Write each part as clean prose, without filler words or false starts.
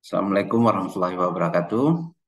Assalamualaikum warahmatullahi wabarakatuh.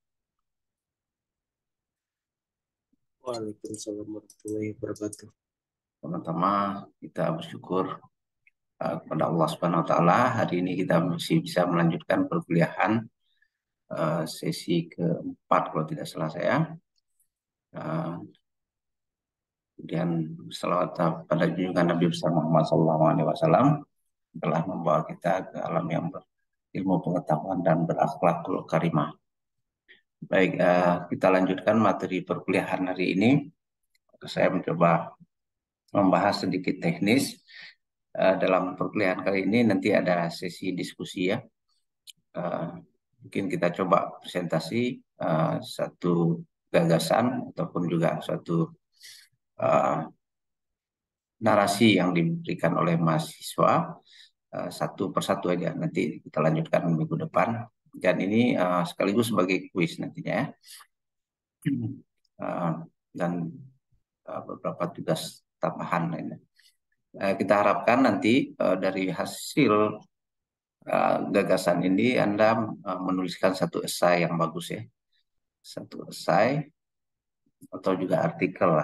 Waalaikumsalam warahmatullahi wabarakatuh. Pertama, kita bersyukur kepada Allah Subhanahu wa taala. Hari ini kita masih bisa melanjutkan perkuliahan sesi keempat kalau tidak salah saya. Uh, Kemudian selawat pada junjungan Nabi besar Muhammad SAW telah membawa kita ke alam yang berilmu pengetahuan dan berakhlakul karimah. Baik, kita lanjutkan materi perkuliahan hari ini. Saya mencoba membahas sedikit teknis. Dalam perkuliahan kali ini nanti ada sesi diskusi ya. Mungkin kita coba presentasi satu gagasan ataupun juga suatu narasi yang diberikan oleh mahasiswa satu persatu aja. Nanti kita lanjutkan minggu depan. Dan ini sekaligus sebagai kuis nantinya ya. Dan beberapa tugas tambahan lainnya. Kita harapkan nanti dari hasil gagasan ini Anda menuliskan satu esai yang bagus ya. Satu esai atau juga artikel lah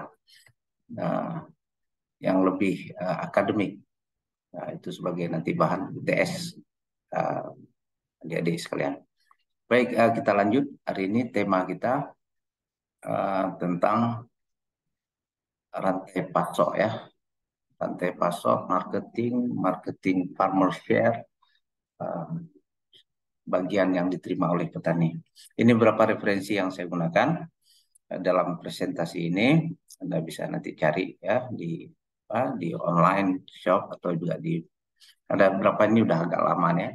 yang lebih akademik. Nah, itu sebagai nanti bahan UTS adik-adik sekalian. Baik, kita lanjut. Hari ini tema kita tentang rantai pasok ya. Rantai pasok, marketing farmer share, bagian yang diterima oleh petani. Ini beberapa referensi yang saya gunakan dalam presentasi ini. Anda bisa nanti cari ya di online shop atau juga ada beberapa ini udah agak lama ya.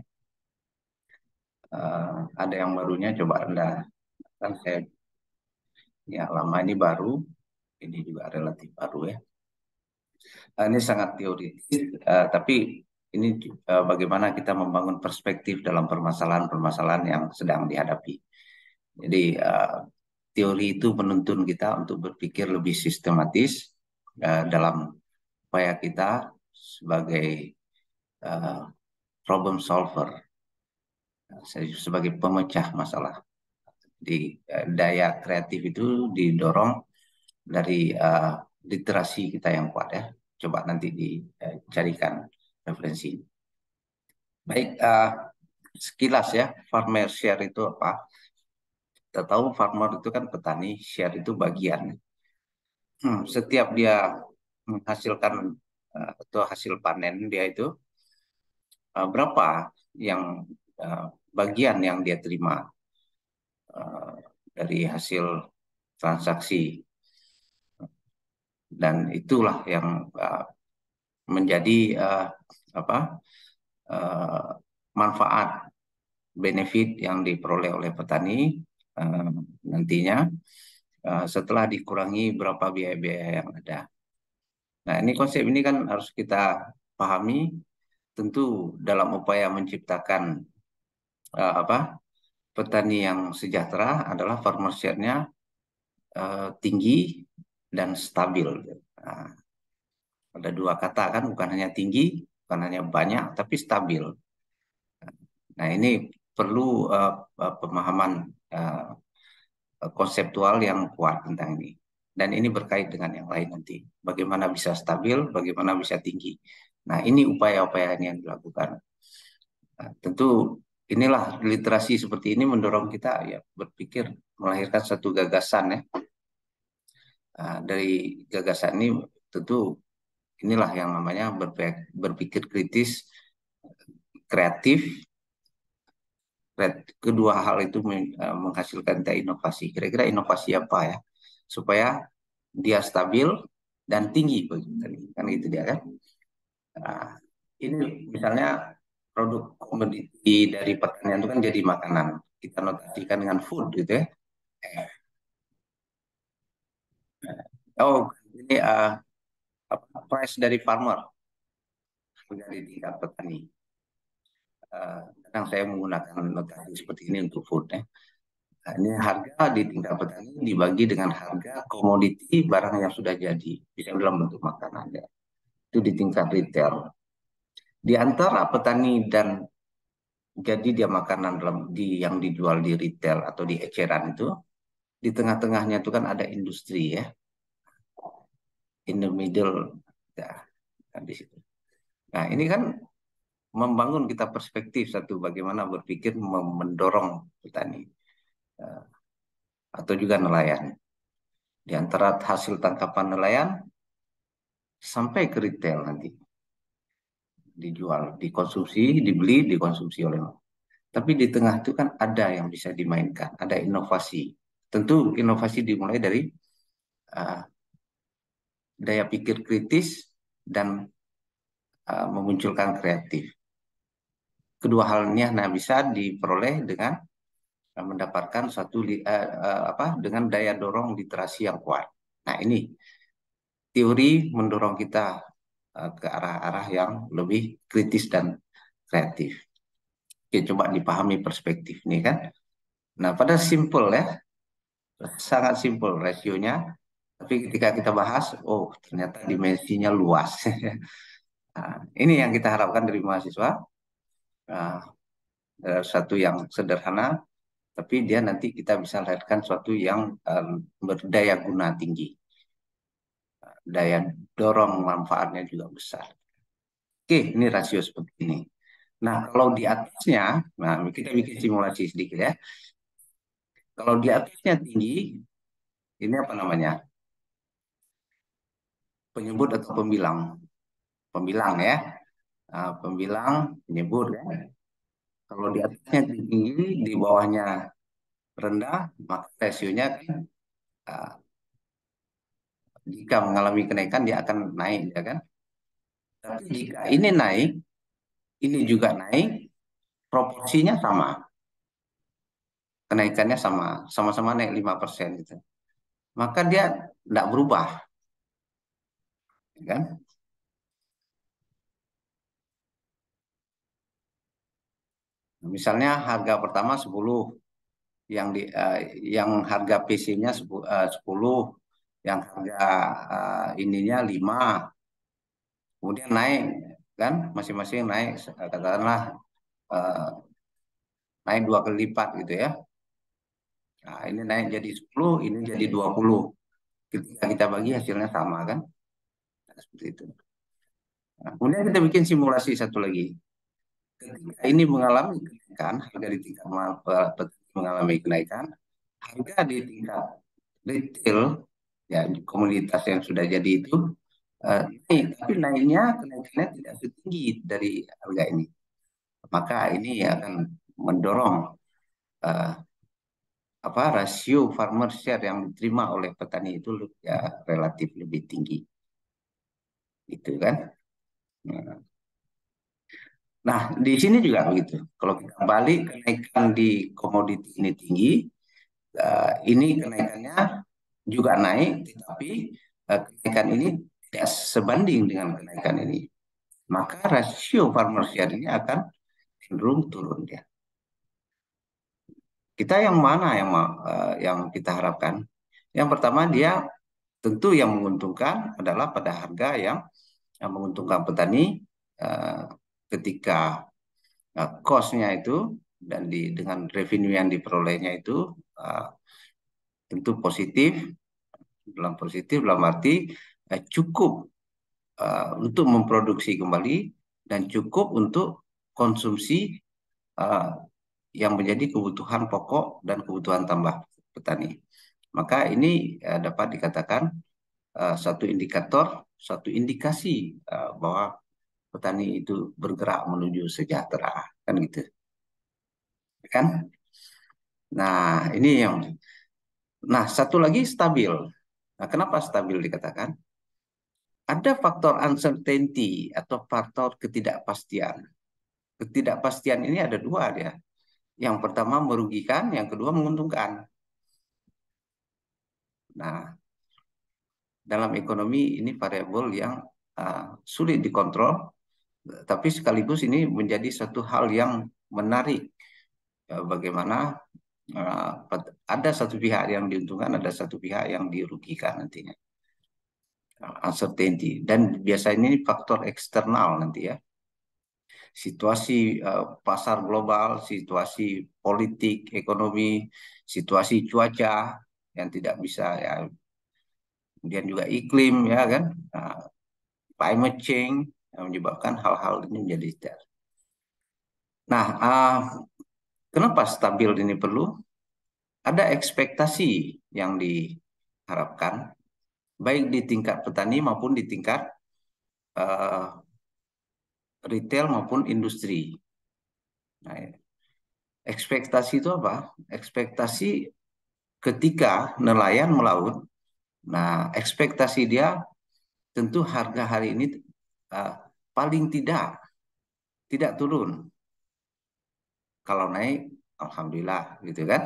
Ada yang barunya coba Anda kan saya ya lama ini baru, ini juga relatif baru ya. Ini sangat teoritis, tapi ini bagaimana kita membangun perspektif dalam permasalahan-permasalahan yang sedang dihadapi. Jadi teori itu menuntun kita untuk berpikir lebih sistematis dalam upaya kita sebagai problem solver, sebagai pemecah masalah. Di daya kreatif itu didorong dari literasi kita yang kuat ya. Coba nanti dicarikan referensi. Baik, sekilas ya, farmer share itu apa? Kita tahu farmer itu kan petani, share itu bagian. Setiap dia menghasilkan atau hasil panen dia itu berapa yang bagian yang dia terima dari hasil transaksi, dan itulah yang menjadi manfaat benefit yang diperoleh oleh petani nantinya setelah dikurangi berapa biaya-biaya yang ada. Nah, ini konsep ini kan harus kita pahami tentu dalam upaya menciptakan petani yang sejahtera adalah farmer share-nya tinggi dan stabil. Nah, ada dua kata kan, bukan hanya tinggi, bukan hanya banyak, tapi stabil. Nah, ini perlu pemahaman konseptual yang kuat tentang ini. Dan ini berkait dengan yang lain nanti. Bagaimana bisa stabil, bagaimana bisa tinggi. Nah, ini upaya-upaya yang dilakukan. Nah, tentu inilah literasi seperti ini mendorong kita ya berpikir melahirkan satu gagasan ya. Dari gagasan ini tentu inilah yang namanya berpikir kritis, kreatif. Kedua hal itu menghasilkan inovasi. Kira-kira inovasi apa ya? Supaya dia stabil dan tinggi kan gitu dia kan. Nah, ini misalnya produk komoditi dari pertanian itu kan jadi makanan. Kita notasikan dengan food gitu ya. Oh, ini price dari farmer dari tingkat petani. Kadang saya menggunakan notasi seperti ini untuk food ya. Nah, ini harga di tingkat petani dibagi dengan harga komoditi barang yang sudah jadi, bisa dalam bentuk makanan ya. Itu di tingkat retail. Di antara petani dan Jadi dia makanan yang dijual di retail atau di eceran itu, di tengah-tengahnya itu kan ada industri ya, in the middle, ya, kan di situ. Nah ini kan membangun kita perspektif satu bagaimana berpikir mendorong petani eh, atau juga nelayan. Di antara hasil tangkapan nelayan sampai ke retail nanti dijual, dikonsumsi, dibeli, dikonsumsi oleh masyarakat. Tapi di tengah itu kan ada yang bisa dimainkan, ada inovasi. Tentu inovasi dimulai dari uh, daya pikir kritis dan memunculkan kreatif. Kedua halnya nah bisa diperoleh dengan mendapatkan dengan daya dorong literasi yang kuat. Nah, ini teori mendorong kita ke arah-arah yang lebih kritis dan kreatif. Oke, coba dipahami perspektif ini kan. Nah, pada simple ya, sangat simple rasionya. Tapi ketika kita bahas, oh ternyata dimensinya luas. Nah, ini yang kita harapkan dari mahasiswa. Nah, satu yang sederhana, tapi dia nanti kita bisa lahirkan suatu yang berdaya guna tinggi. Daya dorong manfaatnya juga besar. Oke, ini rasio seperti ini. Nah, kalau di atasnya, nah kita bikin simulasi sedikit ya. Kalau di atasnya tinggi, ini apa namanya? Penyebut atau pembilang. Pembilang ya. Nah, pembilang, penyebut ya. Kalau di atasnya tinggi, di bawahnya rendah, maka rasionya kan, uh, jika mengalami kenaikan dia akan naik ya kan. Tapi jika ini naik, ini juga naik, proporsinya sama. Kenaikannya sama, sama-sama naik 5% gitu. Maka dia tidak berubah, ya kan? Misalnya harga pertama 10, yang harga PC-nya 10, yang harga ininya 5, kemudian naik kan, masing-masing naik katakanlah eh, naik 2 kali lipat gitu ya. Nah, ini naik jadi 10, ini jadi 20. Ketika kita bagi hasilnya sama kan? Nah, seperti itu. Nah, kemudian kita bikin simulasi satu lagi. Ketika ini mengalami kenaikan, harga di tingkat mengalami kenaikan, harga di tingkat retail, ya komunitas yang sudah jadi itu naik, tapi kenaikannya tidak setinggi dari harga ini. Maka ini akan mendorong uh, rasio farmer share yang diterima oleh petani itu ya relatif lebih tinggi, gitu kan? Nah, di sini juga begitu. Kalau kita balik kenaikan di komoditi ini tinggi, ini kenaikannya juga naik, tetapi kenaikan ini tidak sebanding dengan kenaikan ini. Maka rasio farmer share ini akan cenderung turun ya. Kita yang mana yang kita harapkan? Yang pertama dia tentu yang menguntungkan adalah pada harga yang menguntungkan petani uh, ketika cost-nya itu dan dengan revenue yang diperolehnya itu uh, tentu positif dalam arti cukup untuk memproduksi kembali dan cukup untuk konsumsi uh, yang menjadi kebutuhan pokok dan kebutuhan tambah petani. Maka ini dapat dikatakan satu indikator, satu indikasi bahwa petani itu bergerak menuju sejahtera, kan gitu, kan? Nah, ini yang. Nah, satu lagi stabil. Nah, kenapa stabil dikatakan? Ada faktor uncertainty atau faktor ketidakpastian. Ketidakpastian ini ada dua dia. Yang pertama merugikan, yang kedua menguntungkan. Nah, dalam ekonomi ini variabel yang sulit dikontrol, tapi sekaligus ini menjadi satu hal yang menarik. Bagaimana ada satu pihak yang diuntungkan, ada satu pihak yang dirugikan nantinya. Uncertainty. Dan biasanya ini faktor eksternal nanti ya. situasi pasar global, situasi politik, ekonomi, situasi cuaca yang tidak bisa ya, kemudian juga iklim ya kan, Nah, climate change yang menyebabkan hal-hal ini menjadi tidak. Nah, kenapa stabil ini perlu? Ada ekspektasi yang diharapkan baik di tingkat petani maupun di tingkat uh, retail maupun industri. Nah, ekspektasi itu apa? Ekspektasi ketika nelayan melaut, nah ekspektasi dia tentu harga hari ini uh, paling tidak turun. Kalau naik, alhamdulillah gitu kan.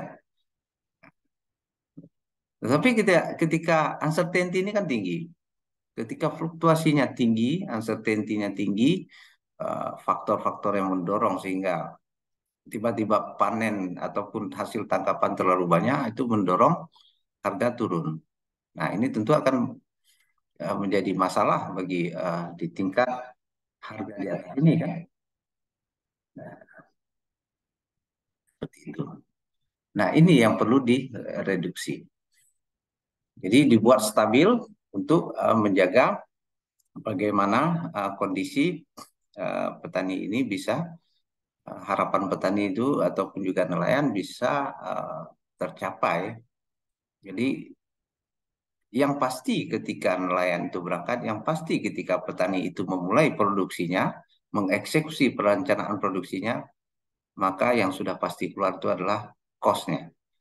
Tetapi ketika uncertainty ini kan tinggi, ketika fluktuasinya tinggi, uncertainty-nya tinggi, faktor-faktor yang mendorong sehingga tiba-tiba panen ataupun hasil tangkapan terlalu banyak itu mendorong harga turun. Nah, ini tentu akan menjadi masalah bagi di tingkat harga di atas ini kan. Nah, seperti itu. Nah, ini yang perlu direduksi. Jadi dibuat stabil untuk menjaga bagaimana kondisi petani ini bisa harapan petani itu ataupun juga nelayan bisa tercapai. Jadi yang pasti ketika nelayan itu berangkat, yang pasti ketika petani itu memulai produksinya, mengeksekusi perencanaan produksinya, maka yang sudah pasti keluar itu adalah cost-nya,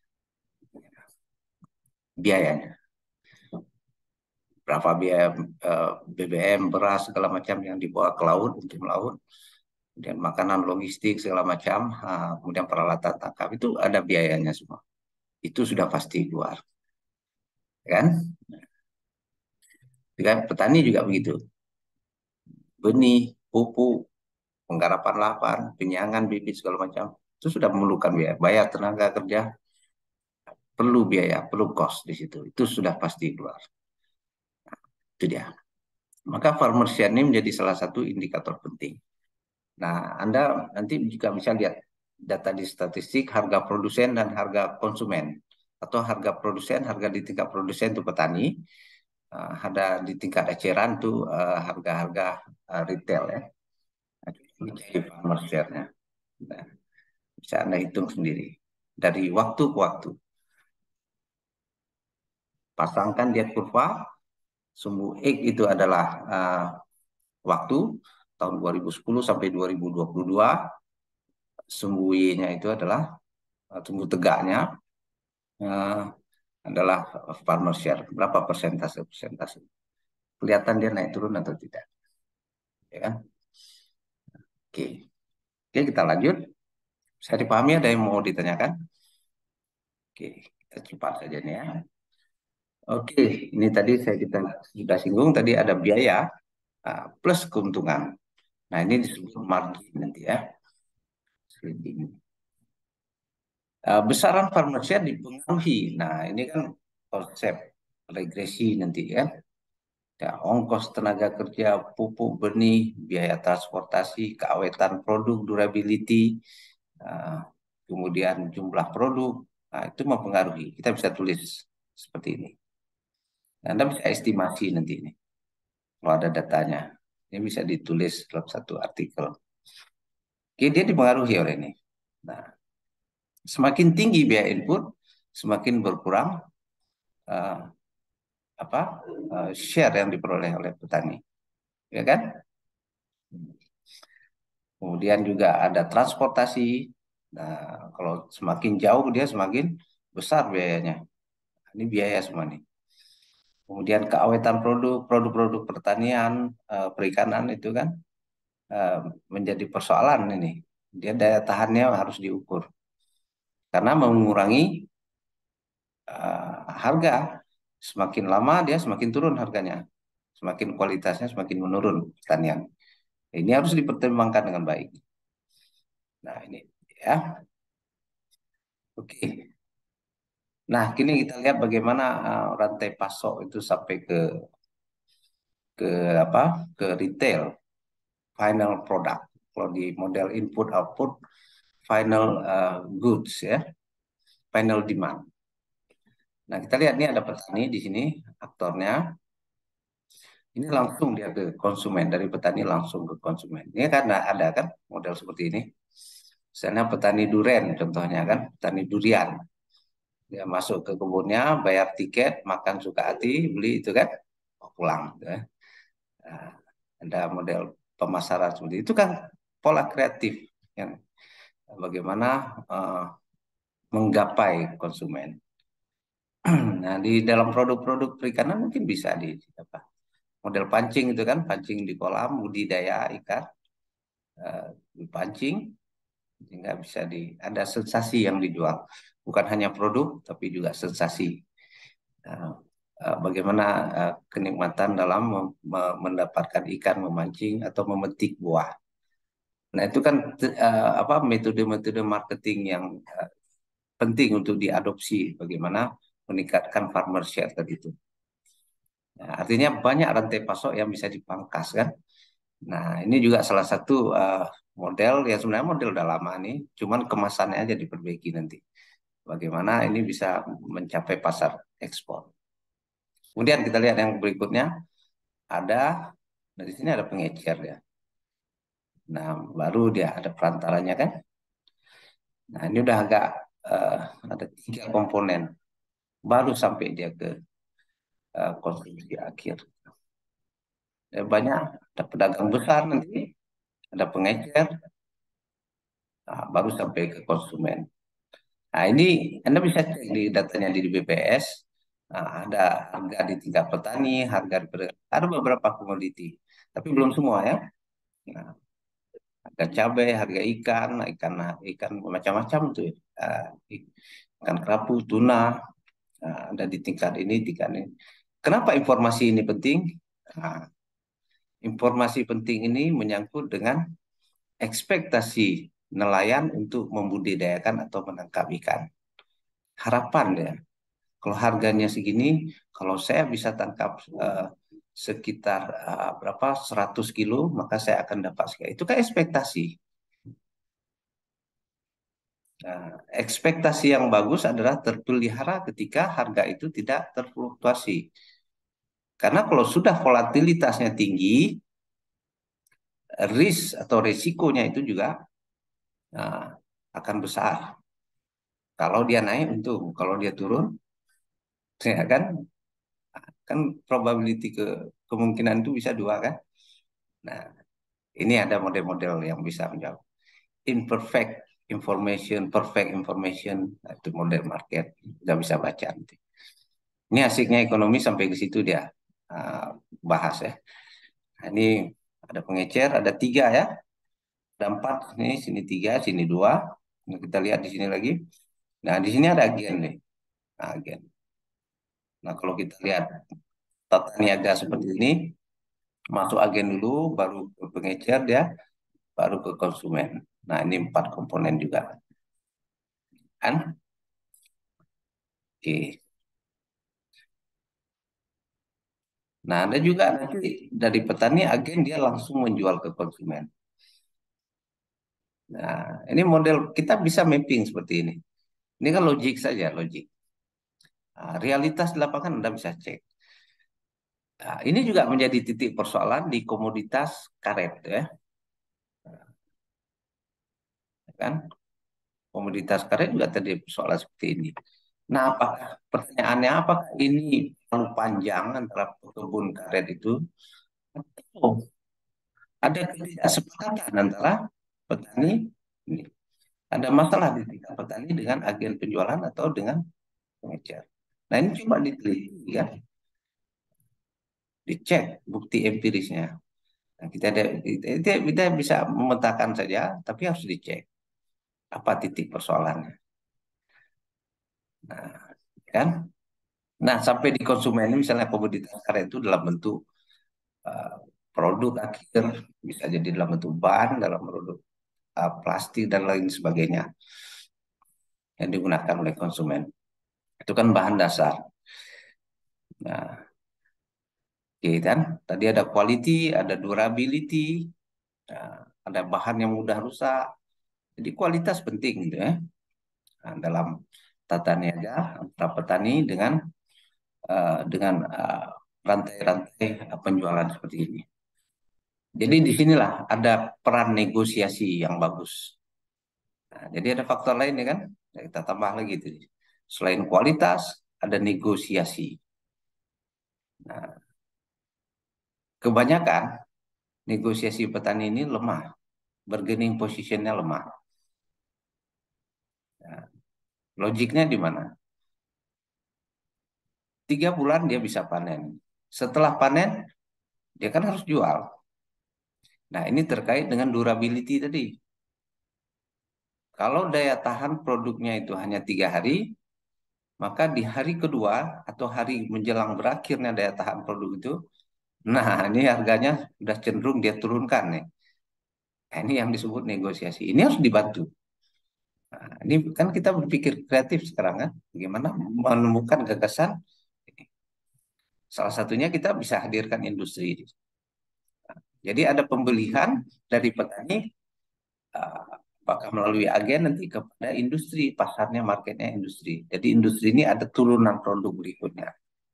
biayanya. Berapa biaya BBM, beras, segala macam yang dibawa ke laut untuk melaut, kemudian makanan logistik segala macam, kemudian peralatan tangkap, itu ada biayanya semua. Itu sudah pasti keluar. Kan? Dengan petani juga begitu. Benih, pupuk, penggarapan lahan, penyiangan bibit segala macam itu sudah memerlukan biaya. Bayar tenaga kerja perlu biaya, perlu cost di situ. Itu sudah pasti keluar. Itu dia. Maka farmer share ini menjadi salah satu indikator penting. Nah, Anda nanti juga bisa lihat data di statistik harga produsen dan harga konsumen atau harga produsen, harga di tingkat produsen itu petani, ada di tingkat eceran tuh harga-harga retail ya. Ini jadi farmer share-nya. Nah, bisa Anda hitung sendiri. Dari waktu ke waktu. Pasangkan dia kurva, sumbu X itu adalah waktu, tahun 2010 sampai 2022. Sumbu Y-nya itu adalah sumbu tegaknya, uh, adalah farmer share. Berapa persentase. Kelihatan dia naik turun atau tidak. Ya kan? Oke. Oke, kita lanjut. Saya dipahami ada yang mau ditanyakan? Oke, kita cepat saja nih ya. Oke, ini tadi kita sudah singgung tadi ada biaya plus keuntungan. Nah, ini disebut margin nanti ya. Besaran farmer share dipengaruhi. Nah, ini kan konsep regresi nanti kan. Ya, ongkos tenaga kerja, pupuk benih, biaya transportasi, keawetan produk, durability, kemudian jumlah produk. Nah, itu mempengaruhi. Kita bisa tulis seperti ini. Anda bisa estimasi nanti ini. Kalau ada datanya. Ini bisa ditulis dalam satu artikel. Oke, dia dipengaruhi oleh ini. Nah, semakin tinggi biaya input, semakin berkurang uh, share yang diperoleh oleh petani, ya kan? Kemudian juga ada transportasi. Nah, kalau semakin jauh dia semakin besar biayanya. Ini biaya semua nih. Kemudian keawetan produk-produk pertanian, perikanan itu kan uh, menjadi persoalan ini. Dia daya tahannya harus diukur karena mengurangi harga. Semakin lama dia semakin turun harganya, semakin kualitasnya semakin menurun pertanian. Ini harus dipertimbangkan dengan baik. Nah ini ya, oke. Nah kini kita lihat bagaimana rantai pasok itu sampai ke apa ke retail final product. Kalau di model input output, final goods ya, final demand. Nah, kita lihat nih ada petani di sini aktornya. Ini langsung dia ke konsumen, dari petani langsung ke konsumen. Ini kan ada kan model seperti ini. Misalnya petani durian contohnya kan, petani durian. Dia masuk ke kebunnya, bayar tiket, makan suka hati, beli itu kan, pulang. Gitu ya. Nah, ada model pemasaran seperti itu kan pola kreatif yang bagaimana menggapai konsumen. Nah, di dalam produk-produk perikanan mungkin bisa di apa? Model pancing itu kan, pancing di kolam, budidaya ikan, dipancing sehingga bisa ada sensasi yang dijual. Bukan hanya produk, tapi juga sensasi. Nah, bagaimana kenikmatan dalam mendapatkan ikan, memancing atau memetik buah. Nah, itu kan apa metode-metode marketing yang penting untuk diadopsi bagaimana meningkatkan farmer share tadi itu. Nah, artinya banyak rantai pasok yang bisa dipangkas kan. Nah, ini juga salah satu model yang sebenarnya model udah lama nih, cuman kemasannya aja diperbaiki nanti. Bagaimana ini bisa mencapai pasar ekspor. Kemudian kita lihat yang berikutnya ada, nah di sini ada pengecer ya. Nah, baru dia ada perantaranya kan. Nah, ini udah agak eh, ada 3 komponen, baru sampai dia ke konsumsi akhir. Banyak, ada pedagang besar nanti, ada pengecer, nah, baru sampai ke konsumen. Nah, ini Anda bisa cek di datanya di BPS. Nah, ada harga di tingkat petani, ada beberapa komoditi, tapi belum semua ya. Nah, harga cabai, harga ikan, ikan macam-macam tuh. Uh, ikan kerapu, tuna, ada di tingkat ini. Kenapa informasi ini penting? Nah, informasi penting ini menyangkut dengan ekspektasi nelayan untuk membudidayakan atau menangkap ikan. Harapan ya, kalau harganya segini, kalau saya bisa tangkap sekitar berapa 100 kilo, maka saya akan dapat sekian. Itu kan ekspektasi. Nah, ekspektasi yang bagus adalah terpelihara ketika harga itu tidak terfluktuasi. Karena kalau sudah volatilitasnya tinggi, risk atau resikonya itu juga uh, akan besar. Kalau dia naik untung, kalau dia turun, ya kan probability kemungkinan itu bisa 2 kan. Nah, ini ada model-model yang bisa menjawab. Imperfect information, perfect information, nah, itu model market, nggak bisa baca nanti. Ini asiknya ekonomi sampai ke situ dia uh, bahas ya. Nah, ini ada pengecer, ada 3 ya, ada 4, ini sini 3, sini 2. Nah, kita lihat di sini lagi. Nah, di sini ada agen nih, nah, agen. Nah, kalau kita lihat tata niaga seperti ini, masuk agen dulu, baru ke pengecer dia, baru ke konsumen. Nah, ini 4 komponen juga. Kan? Oke. Nah, ada juga nanti dari petani agen dia langsung menjual ke konsumen. Nah, ini model kita bisa mapping seperti ini. Ini kan logik saja, logik. Nah, realitas di lapangan Anda bisa cek. Nah, ini juga menjadi titik persoalan di komoditas karet ya, kan? Komoditas karet juga terjadi persoalan seperti ini. Nah, pertanyaannya apakah ini terlalu panjang antara kebun karet itu? Oh, ada ketidaksepakatan antara petani ini. Ada masalah di tingkat petani dengan agen penjualan atau dengan pengecer. Nah, ini coba diteliti ya, dicek bukti empirisnya. Nah, kita bisa memetakan saja, tapi harus dicek apa titik persoalannya. Nah, kan? Nah, sampai di konsumen ini misalnya komoditas karet itu dalam bentuk uh, produk akhir, bisa jadi dalam bentuk bahan, dalam produk plastik dan lain sebagainya yang digunakan oleh konsumen. Itu kan bahan dasar. Nah, oke kan? Tadi ada quality, ada durability. Nah, ada bahan yang mudah rusak. Jadi kualitas penting gitu ya. Nah, dalam tata niaga antara petani dengan rantai-rantai penjualan seperti ini. Jadi disinilah ada peran negosiasi yang bagus. Nah, jadi ada faktor lain ya kan? Nah, kita tambah lagi itu. Selain kualitas, ada negosiasi. Nah, kebanyakan negosiasi petani ini lemah, bargaining positionnya lemah. Nah, logiknya di mana? 3 bulan dia bisa panen. Setelah panen, dia kan harus jual. Nah, ini terkait dengan durability tadi. Kalau daya tahan produknya itu hanya 3 hari, maka di hari kedua atau hari menjelang berakhirnya daya tahan produk itu, nah ini harganya sudah cenderung dia turunkan nih. Nah, ini yang disebut negosiasi. Ini harus dibantu. Nah, ini kan kita berpikir kreatif sekarang kan, bagaimana menemukan gagasan. Salah satunya kita bisa hadirkan industri. Jadi ada pembelian dari petani, eh, apakah melalui agen nanti kepada industri, pasarnya, marketnya industri. Jadi industri ini ada turunan produk berikutnya.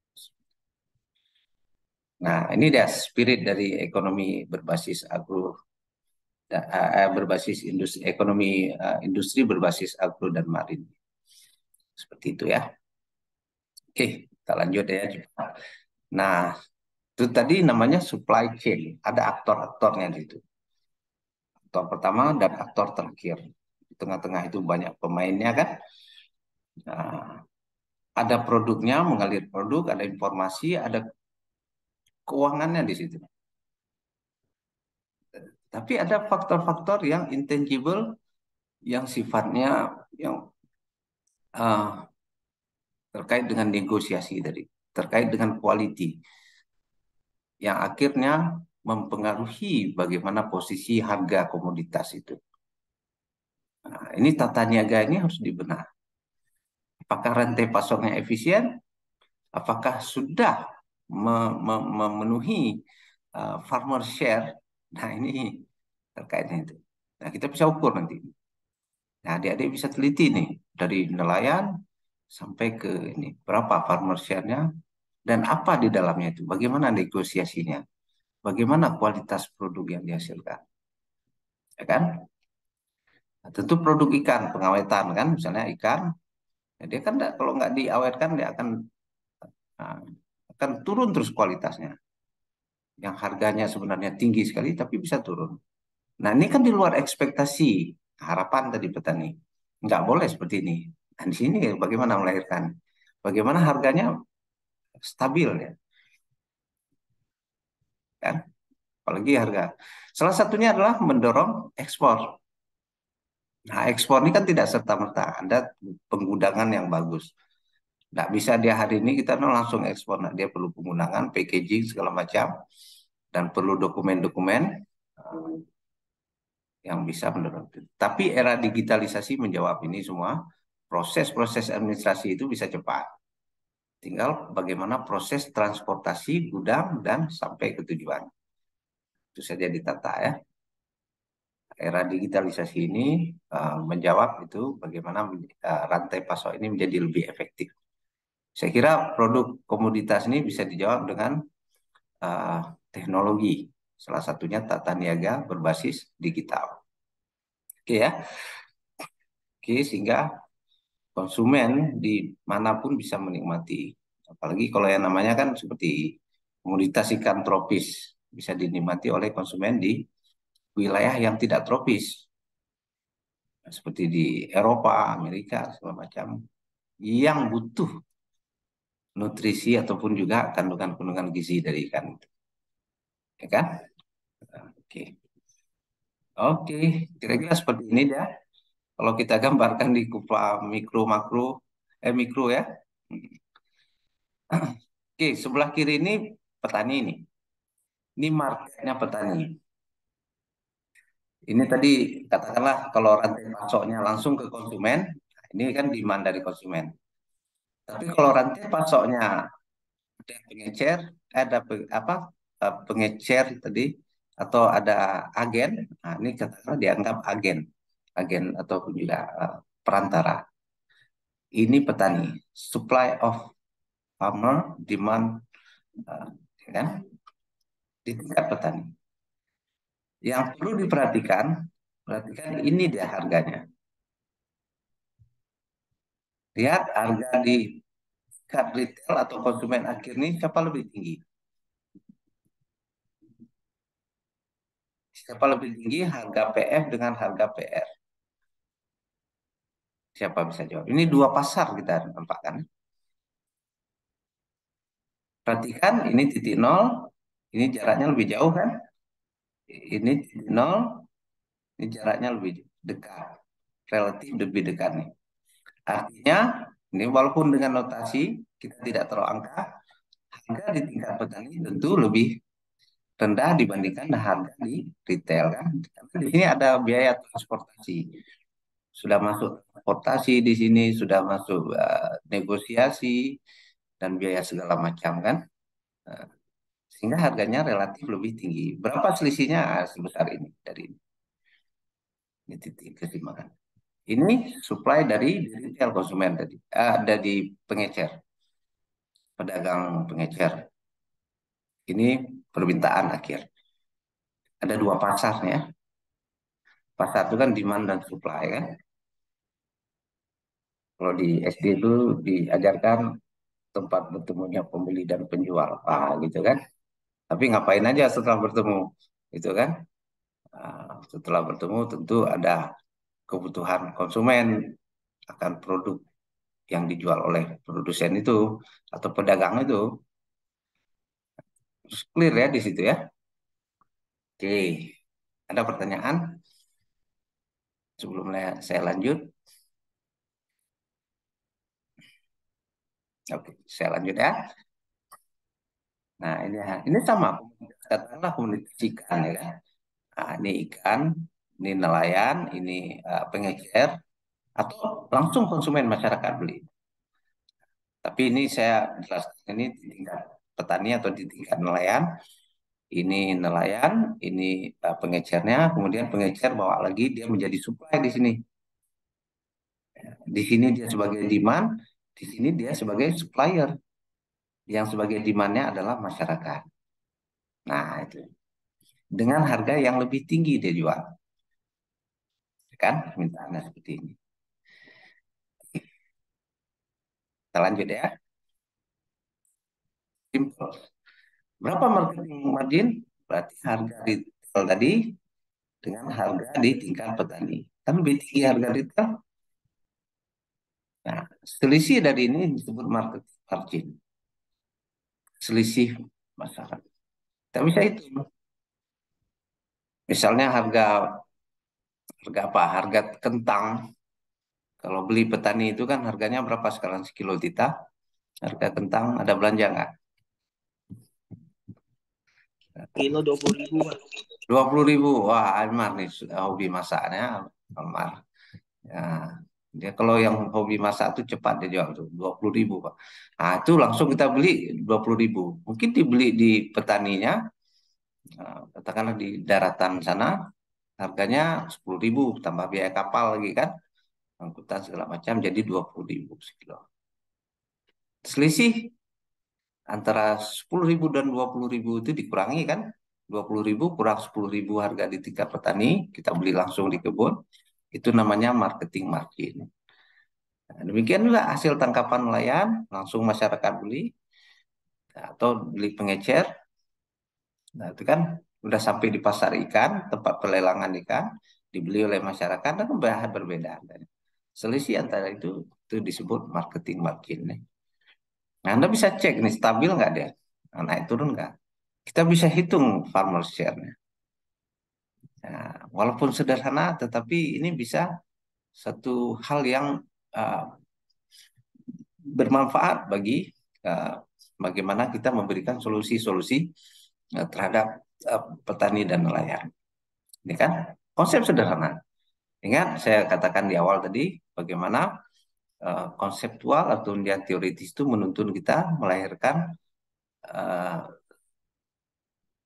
Nah, ini dia spirit dari ekonomi berbasis agro, berbasis industri, ekonomi industri berbasis agro dan marin. Seperti itu ya. Oke, kita lanjut ya. Nah, itu tadi namanya supply chain. Ada aktor-aktornya di situ. Aktor pertama dan aktor terakhir. Di tengah-tengah itu banyak pemainnya kan. Nah, ada produknya, mengalir produk, ada informasi, ada keuangannya di situ. Tapi ada faktor-faktor yang intangible, yang sifatnya yang uh, terkait dengan negosiasi tadi, terkait dengan quality, yang akhirnya mempengaruhi bagaimana posisi harga komoditas itu. Nah, ini tata niaga ini harus dibenahi. Apakah rantai pasoknya efisien? Apakah sudah memenuhi farmer share? Nah, ini terkaitnya itu. Nah, kita bisa ukur nanti. Nah, adik-adik bisa teliti nih dari nelayan sampai ke ini berapa farmer share-nya dan apa di dalamnya itu, bagaimana negosiasinya, bagaimana kualitas produk yang dihasilkan, ya kan? Nah, tentu produk ikan, pengawetan kan, misalnya ikan, ya dia kan kalau nggak diawetkan dia ah, akan turun terus kualitasnya. Yang harganya sebenarnya tinggi sekali tapi bisa turun. Nah ini kan di luar ekspektasi harapan tadi petani. Nggak boleh seperti ini. Dan di sini bagaimana melahirkan, bagaimana harganya stabil ya, kan? Apalagi harga. Salah satunya adalah mendorong ekspor. Nah ekspor ini kan tidak serta-merta ada penggunaan yang bagus. Nggak bisa dia hari ini kita langsung ekspor. Nah, dia perlu penggunaan, packaging segala macam dan perlu dokumen-dokumen yang bisa mendorong. Tapi era digitalisasi menjawab ini semua. Proses-proses administrasi itu bisa cepat. Tinggal bagaimana proses transportasi gudang dan sampai ke tujuan. Itu saja ditata ya. Era digitalisasi ini menjawab itu bagaimana rantai pasok ini menjadi lebih efektif. Saya kira produk komoditas ini bisa dijawab dengan uh, teknologi. Salah satunya tata niaga berbasis digital. Oke ya. Oke, sehingga konsumen dimanapun bisa menikmati. Apalagi kalau yang namanya kan seperti komoditas ikan tropis bisa dinikmati oleh konsumen di wilayah yang tidak tropis. Seperti di Eropa, Amerika, segala macam. Yang butuh nutrisi ataupun juga kandungan-kandungan gizi dari ikan. Ya kan? Oke. Oke, kira-kira seperti ini ya. Kalau kita gambarkan di kupla mikro makro, mikro ya. Oke, sebelah kiri ini petani ini. Ini marketnya petani. Ini tadi katakanlah kalau rantai pasoknya langsung ke konsumen, ini kan demand dari konsumen. Tapi kalau rantai pasoknya ada pengecer, ada pengecer tadi, atau ada agen. Nah, ini katakanlah dianggap agen, agen ataupun juga perantara. Ini petani, supply of farmer, demand, ya kan, di tingkat petani. Yang perlu diperhatikan, perhatikan ini dia harganya. Lihat harga di tingkat retail atau konsumen akhir ini siapa lebih tinggi? Siapa lebih tinggi harga PF dengan harga PR? Siapa bisa jawab? Ini dua pasar kita nampakkan. Perhatikan ini titik nol, ini jaraknya lebih jauh kan? Ini titik nol, ini jaraknya lebih dekat, relatif lebih dekat nih. Artinya, ini walaupun dengan notasi kita tidak taruh angka, harga di tingkat petani tentu lebih rendah dibandingkan harga di retail kan. Karena di sini ada biaya transportasi. Sudah masuk transportasi di sini, sudah masuk negosiasi dan biaya segala macam kan. Eh, Sehingga harganya relatif lebih tinggi. Berapa selisihnya? Sebesar ini dari ini titik keseimbangan. Ini supply dari retail konsumen tadi, dari pengecer, pedagang pengecer. Ini permintaan akhir. Ada dua pasarnya. Pasar itu kan demand dan supply kan. Kalau di SD itu diajarkan tempat bertemunya pembeli dan penjual, gitu kan. Tapi ngapain aja setelah bertemu, gitu kan? Setelah bertemu tentu ada kebutuhan konsumen akan produk yang dijual oleh produsen itu atau pedagang itu. Clear ya di situ ya. Oke, ada pertanyaan sebelum saya lanjut? Oke, saya lanjut ya. Nah, ini sama, katakanlah komunitas ikan ya kan. Nah, ini ikan, ini nelayan, ini pengecer, atau langsung konsumen masyarakat beli. Tapi ini saya jelaskan ini di tingkat petani atau di tingkat nelayan. Ini nelayan, ini pengecernya, kemudian pengecer bawa lagi dia menjadi supply di sini. Di sini dia sebagai demand, di sini dia sebagai supplier. Yang sebagai demandnya adalah masyarakat. Nah, itu. Dengan harga yang lebih tinggi dia jual. Kan permintaannya seperti ini. Kita lanjut ya. Simple. Berapa marketing margin? Berarti harga retail tadi dengan harga di tingkat petani. Kan lebih tinggi harga retail. Nah, selisih dari ini disebut marketing margin. Selisih masyarakat. Kita bisa hitung. Misalnya harga harga apa? Harga kentang. Kalau beli petani itu kan harganya berapa sekarang sekilo Tita? Harga kentang ada belanja nggak? Kilo 20.000, Pak. 20.000. Wah, Almar nih sudah hobi masaknya. Almar. Ya, dia kalau yang hobi masak tuh cepat dia jual tuh 20.000 Pak. Nah, itu langsung kita beli 20.000. Mungkin dibeli di petaninya, katakanlah di daratan sana harganya 10.000 tambah biaya kapal lagi kan, angkutan segala macam jadi 20.000 sekilo. Selisih antara 10.000 dan 20.000 itu dikurangi kan, 20.000 kurang 10.000 harga di tingkat petani, kita beli langsung di kebun, itu namanya marketing margin. Nah, demikian juga hasil tangkapan nelayan, langsung masyarakat beli, atau beli pengecer, nah itu kan udah sampai di pasar ikan, tempat pelelangan ikan, dibeli oleh masyarakat, dan berbeda. Selisih antara itu disebut marketing margin. Nah, Anda bisa cek nih, stabil nggak dia? Nah, naik turun nggak? Kita bisa hitung farmer share-nya. Nah, walaupun sederhana, tetapi ini bisa satu hal yang uh, bermanfaat bagi uh, bagaimana kita memberikan solusi-solusi terhadap petani dan nelayan. Ini kan konsep sederhana. Ingat saya katakan di awal tadi bagaimana konseptual atau yang teoritis itu menuntun kita melahirkan uh,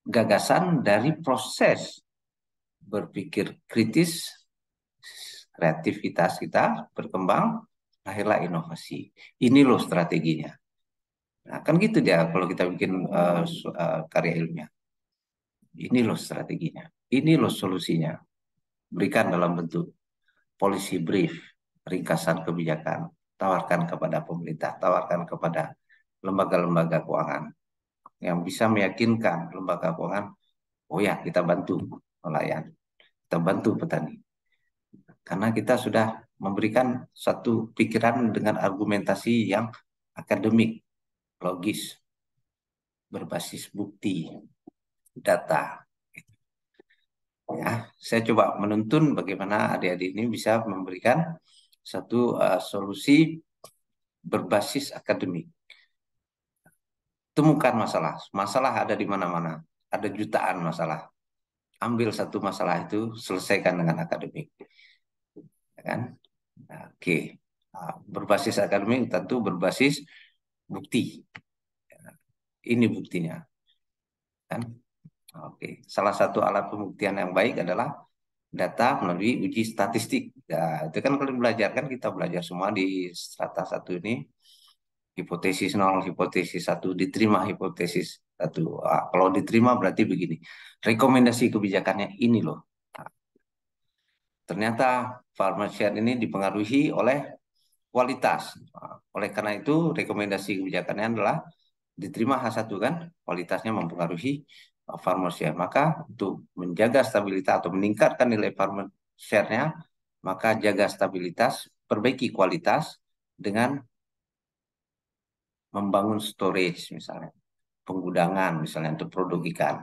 gagasan dari proses berpikir kritis, kreativitas kita berkembang, lahirlah inovasi. Ini loh strateginya. Nah, kan gitu dia kalau kita bikin karya ilmiah. Ini loh strateginya. Ini loh solusinya. Berikan dalam bentuk policy brief, ringkasan kebijakan, tawarkan kepada pemerintah, tawarkan kepada lembaga-lembaga keuangan yang bisa meyakinkan lembaga keuangan, oh ya kita bantu nelayan, kita bantu petani. Karena kita sudah memberikan satu pikiran dengan argumentasi yang akademik, logis, berbasis bukti, data. Ya, saya coba menuntun bagaimana adik-adik ini bisa memberikan satu solusi berbasis akademik. Temukan masalah. Masalah ada di mana-mana. Ada jutaan masalah. Ambil satu masalah itu, selesaikan dengan akademik. Ya kan? Nah, oke. Nah, berbasis akademik tentu berbasis bukti. Ini buktinya. Kan? Oke. Salah satu alat pembuktian yang baik adalah data melalui uji statistik. Nah, itu kan kalau belajar kan kita belajar semua di strata satu ini hipotesis nol, hipotesis satu, diterima hipotesis satu. Kalau diterima berarti begini, rekomendasi kebijakannya ini loh. Nah, ternyata farmer share ini dipengaruhi oleh kualitas. Nah, oleh karena itu rekomendasi kebijakannya adalah diterima H1 kan, kualitasnya mempengaruhi farmer share. Maka untuk menjaga stabilitas atau meningkatkan nilai farmer share-nya, maka jaga stabilitas, perbaiki kualitas dengan membangun storage misalnya, penggudangan misalnya untuk produk ikan,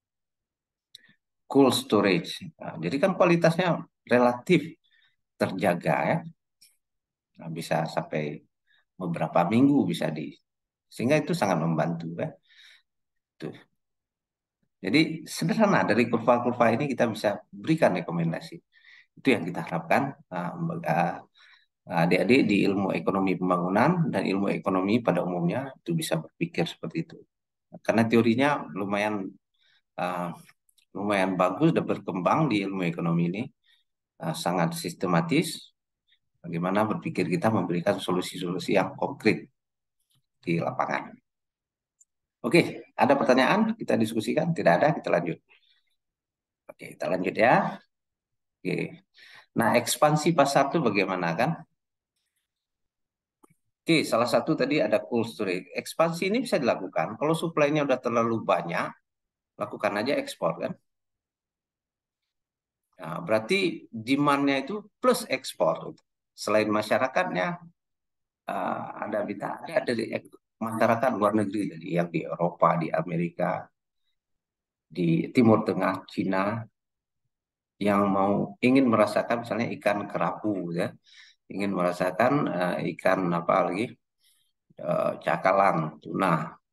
cold storage. Nah, jadi kan kualitasnya relatif terjaga ya, nah, bisa sampai beberapa minggu bisa sehingga itu sangat membantu ya. Tuh. Jadi sederhana dari kurva-kurva ini kita bisa berikan rekomendasi. Itu yang kita harapkan adik-adik di ilmu ekonomi pembangunan dan ilmu ekonomi pada umumnya itu bisa berpikir seperti itu. Karena teorinya lumayan uh, lumayan bagus dan berkembang di ilmu ekonomi ini, sangat sistematis. Bagaimana berpikir kita memberikan solusi-solusi yang konkret di lapangan. Oke, ada pertanyaan? Kita diskusikan. Tidak ada, kita lanjut. Oke, kita lanjut ya. Oke. Nah, ekspansi pasar itu bagaimana kan? Oke, salah satu tadi ada cold storage. Ekspansi ini bisa dilakukan. Kalau suplainya udah terlalu banyak, lakukan aja ekspor kan. Nah, berarti demand-nya itu plus ekspor. Selain masyarakatnya, ada dari masyarakat luar negeri, jadi yang di Eropa, di Amerika, di Timur Tengah, Cina, yang ingin merasakan misalnya ikan kerapu, ya, ingin merasakan ikan apa lagi, cakalang, tuna,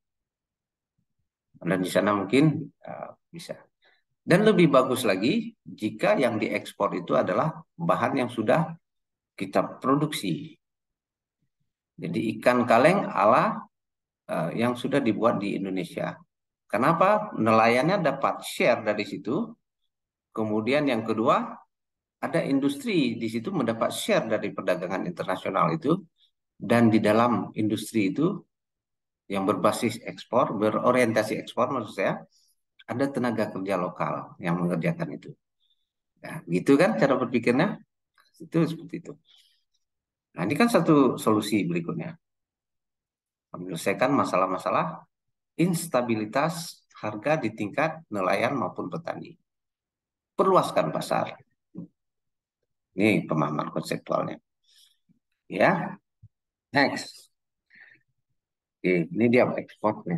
dan di sana mungkin bisa. Dan lebih bagus lagi jika yang diekspor itu adalah bahan yang sudah kita produksi. Jadi ikan kaleng ala yang sudah dibuat di Indonesia. Kenapa? Nelayannya dapat share dari situ. Kemudian yang kedua, ada industri di situ mendapat share dari perdagangan internasional itu. Dan di dalam industri itu yang berbasis ekspor, berorientasi ekspor maksud saya, ada tenaga kerja lokal yang mengerjakan itu. Nah, gitu kan cara berpikirnya? Itu seperti itu. Nah, ini kan satu solusi berikutnya. Menyelesaikan masalah-masalah instabilitas harga di tingkat nelayan maupun petani. Perluaskan pasar. Ini pemahaman konseptualnya. Ya, next. Oke, ini dia ekspornya.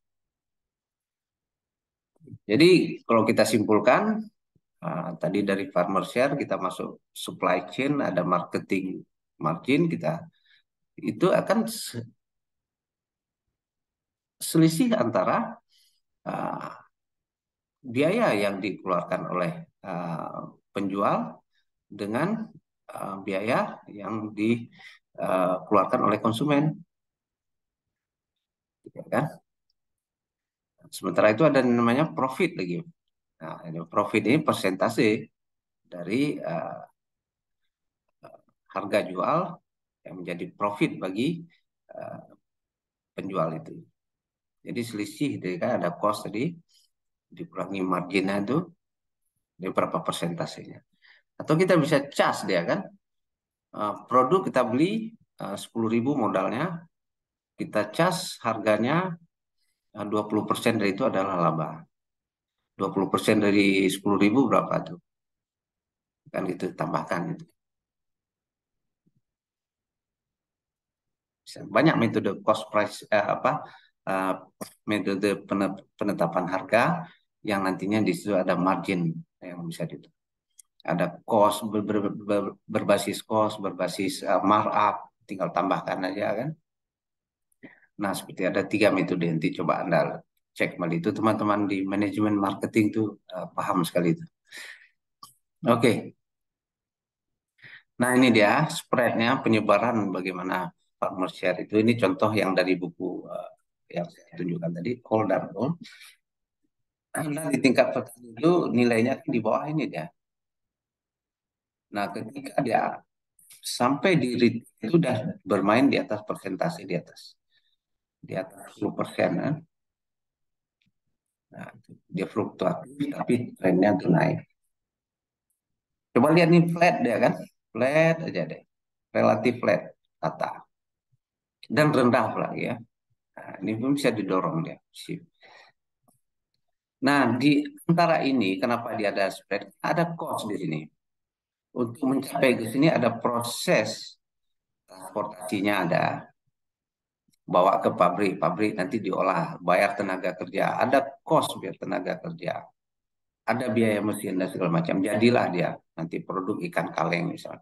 Jadi kalau kita simpulkan, tadi dari farmer share kita masuk supply chain, ada marketing margin kita itu akan selisih antara uh, biaya yang dikeluarkan oleh penjual dengan biaya yang dikeluarkan oleh konsumen, ya kan? Sementara itu ada namanya profit lagi. Nah, ini profit ini persentase dari harga jual yang menjadi profit bagi uh, penjual itu. Jadi selisih dari kan ada cost tadi dikurangi marginnya itu, ini berapa persentasenya. Atau kita bisa cas dia kan, produk kita beli 10.000 modalnya, kita cas harganya 20% dari itu adalah laba. 20% dari 10.000 berapa tuh? Kan itu tambahkan itu. Banyak metode cost price uh, metode penetapan harga yang nantinya di situ ada margin yang bisa itu. Ada cost berbasis cost, berbasis markup, tinggal tambahkan aja kan. Nah, seperti ada 3 metode nanti coba Anda cek kembali itu teman-teman di manajemen marketing tuh paham sekali itu. Oke. Nah, ini dia spreadnya penyebaran bagaimana farmer share itu. Ini contoh yang dari buku yang saya tunjukkan tadi, Cole dan Cole. Nah, di tingkat petani itu nilainya kan di bawah ini dia. Nah, ketika dia sampai di retail itu sudah bermain di atas persentase di atas 10%. Nah, dia fluktuatif tapi trennya tuh naik. Coba lihat nih flat dia kan, flat aja deh, relatif flat kata dan rendah lagi ya. Nah, ini pun bisa didorong dia. Nah, di antara ini kenapa dia ada spread? Ada cost di sini. Untuk mencapai ke sini ada proses transportasinya ada, bawa ke pabrik, pabrik nanti diolah, bayar tenaga kerja, ada cost biar tenaga kerja, ada biaya mesin dan segala macam. Jadilah dia nanti produk ikan kaleng misalnya.